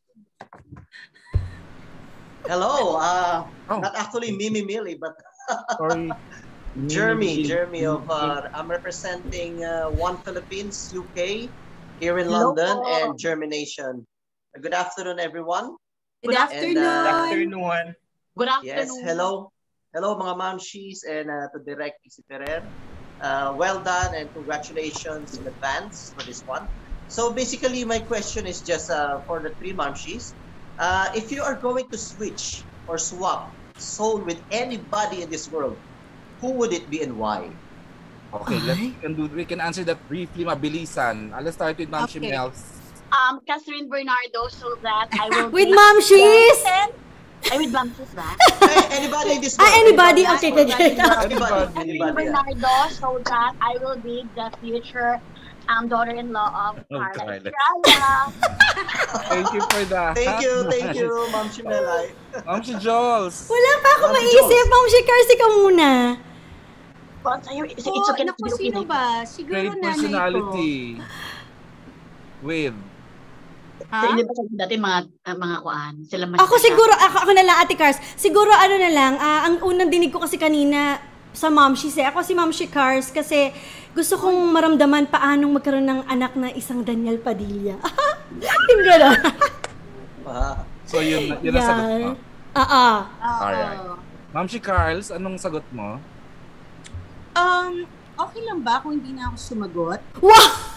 Hello. Not actually Mimi Millie, but sorry, Jeremy of I'm representing One Philippines, UK, here in Hello. London, and Germination. Good afternoon, everyone. Good afternoon. Good afternoon. Yes, hello mga mamshies and to Direct Isi Ferrer. Well done and congratulations in advance for this one. So basically, my question is just for the three mamshies. If you are going to switch or swap soul with anybody in this world, who would it be and why? Okay, we can answer that briefly, mabilisan. Let's start with Ma'am Shimel. Catherine Bernardo, so that I will with Mamshies. With Mamshies ba? Anybody in this world? Anybody? Okay. Anybody. Bernardo, so that I will be the future daughter-in-law of Carla Estrada. Thank you for that. Thank you, Ma'am Shimelay. Ma'am si Jules. Wala pa ako maisip. Ma'am si Cars, ikaw muna. It's okay. Naku, sino ba? Siguro Great nanay personality. With Hindi ba dati mga kuan? Sila Ako siguro, ako na lang, Ate Cars. Siguro ano na lang, ang unang dinig ko kasi kanina sa Momshies Ako si Momshi Cars kasi gusto kong maramdaman paanong magkaroon ng anak na isang Daniel Padilla. Yung gano'n. So yun ang sagot mo? Alright. Momshi Carls, anong sagot mo? Okay lang ba kung hindi na ako sumagot? Wow!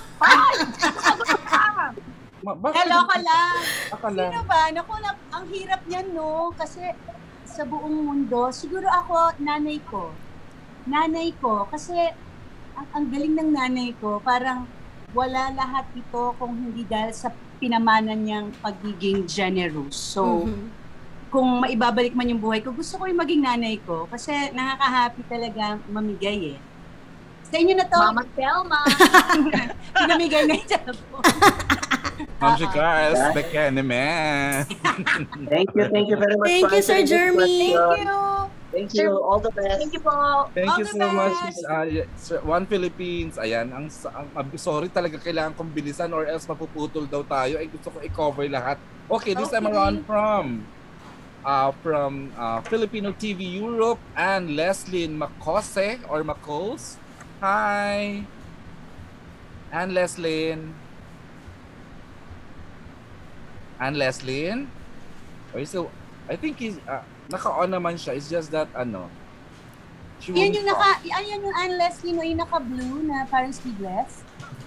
Hello ka lang. Sino ba? Naku, ang hirap niyan, no? Kasi sa buong mundo, siguro ako, nanay ko. Nanay ko. Kasi ang galing ng nanay ko, parang wala lahat ito kung hindi dahil sa pinamanan niyang pagiging generous. So, kung maibabalik man yung buhay ko, gusto ko yung maging nanay ko kasi nakaka-happy talaga mamigay eh. Sa inyo na to. Mama Thelma. Pinamigay na siya po. Ma'am Shikars, the Candyman. Thank you very much. Thank you, Sir Jeremy. Thank you. All the best. Thank you po. Thank you so much, Miss One Philippines. Ayan, sorry talaga kailangan kong bilisan or else mapuputol daw tayo. Ay gusto ko i-cover lahat. Okay, this time around from Filipino TV Europe and Leslyn Macose or Macos. Hi. And Leslyn. Okay, so I think he's naka-on naman siya. It's just that Yan yung Ann Leslie no, yung naka-blue na parang sleeveless.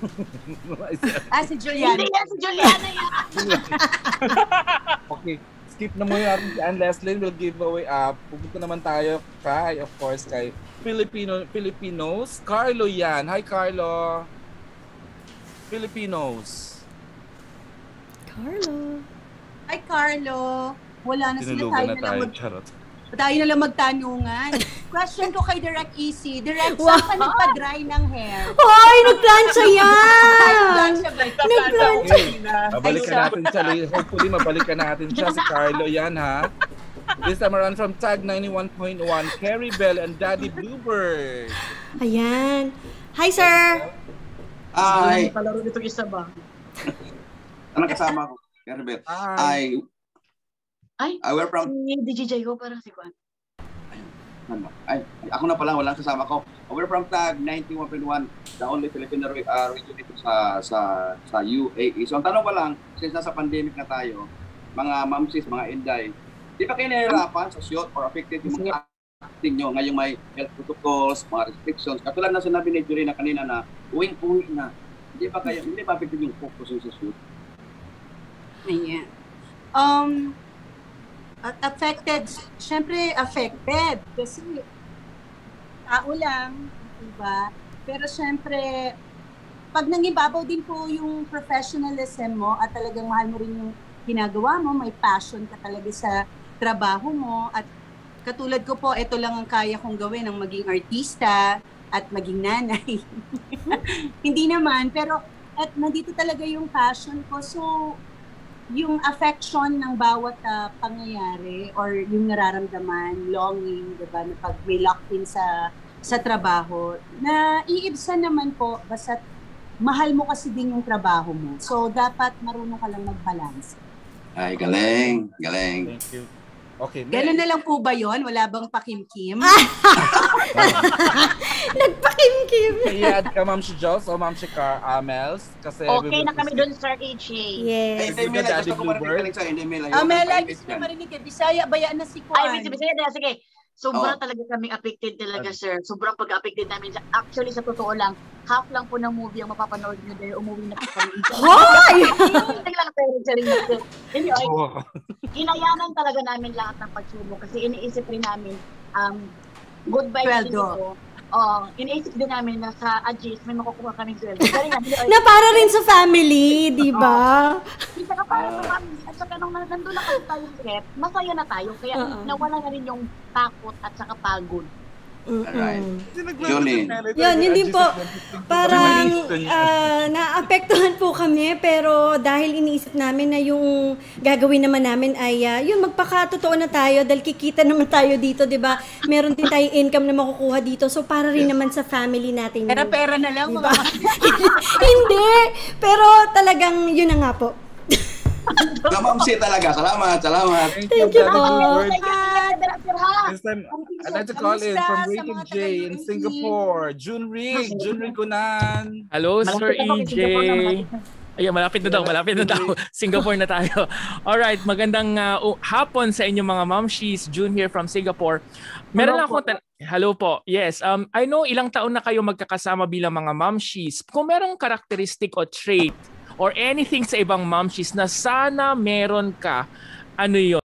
Si Juliana. Hindi yan, si Juliana yan. Okay, skip na muna natin si Ann Leslie. We'll give away pupunta naman tayo kay, of course, kay Filipinos. Carlo yan. Hi, Carlo. Filipinos. Carlo. Hi, Carlo. Wala na sila. Tinulugan na tayo. Charot. Tayo na lang magtanungan. Question ko kay Direk Easy. Direk, saan ka nagpa-dry ng hair? Hoy, nagplansya yan! Nagplansya. Mabalikan natin siya. Hopefully, mabalikan natin siya. Si Carlo yan, ha? This time around from Tag 91.1, Carrie Bell and Daddy Bluebird. Ayan. Hi, sir! Hi! Palaro nito isa ba? Anong kasama ko? Carrie Bell. We're from... Si DJ ko parang si Juan. Ako na pala, walang kasama ko. We're from Tag 91.1, the only Filipino radio dito sa UAE. So ang tanong ko lang, since nasa pandemic na tayo, mga mamsis, mga inday, di ba kayo nahihirapan sa shoot or affected yung mga acting nyo? Ngayong may health protocols, mga restrictions. Katulad na sinabi ni Julie na kanina na uwing-uwi na. Hindi ba affected yung focus sa shoot? Ayan. Affected, syempre affected kasi tao lang, diba? Pero syempre, pag nangibabaw din po yung professionalism mo at talagang mahal mo rin yung ginagawa mo, may passion ka talaga sa trabaho mo at katulad ko po, ito lang ang kaya kong gawin, ang maging artista at maging nanay. Hindi naman, pero at nandito talaga yung passion ko. So, yung affection ng bawat pangyayari or yung nararamdaman, longing, diba, na pag may locked in sa trabaho, na iibsan naman po, basta mahal mo kasi din yung trabaho mo. So, dapat marunong ka lang mag-balance. Ay, galing. Thank you. Okay. Gano'n na lang po ba yun? Wala bang pakimkim? Nagpakimkim. I-add ka, Ma'am si Joss o Ma'am si Mels? Kasi Okay na kami doon, Sir HA. Yes. Mela, gusto ko marinig sa inyo, Mela. Mela, gusto ko marinig ka. Bisaya, bayaan na si Kuan. Bisaya na, sige. Sobrang talaga kaming affected talaga, sir. Sobrang pag-affected namin. Actually, sa totoo lang, half lang po ng movie ang mapapanood nyo dahil umuwi na po kami. Hoy! Hindi lang pero hinayanan talaga namin lahat ng pagsubok kasi iniisip rin namin, goodbye dito. Iniisip din namin na sa Ajis may makukuha kaming sweldo. Na para rin sa family, di ba? Saka para sa family. At saka nung nandun na kami tayo sa set, masaya na tayo. Kaya nawala na rin yung takot at saka pagod. Alright. Yun din po. Parang naapektuhan po kami pero dahil iniisip namin na yung gagawin naman namin ay yun magpakatotoo na tayo dahil kikita naman tayo dito, 'di ba? Meron din tayong income na makukuha dito. So para rin naman sa family natin. Pera na lang, diba? Hindi. Pero talagang yun na nga po. Ma'am si talaga. Salamat. Thank you po. This time, I'd like to call in from Rated J in Singapore. Junri Kunan. Hello, Sir EJ. Ayan, malapit na daw. Singapore na tayo. Alright, magandang hapon sa inyo mga mamshis. June here from Singapore. Meron lang akong hello po. Yes, I know ilang taon na kayo magkakasama bilang mga mamshis. Kung merong characteristic o trait or anything sa ibang mamshis na sana meron ka, ano yun?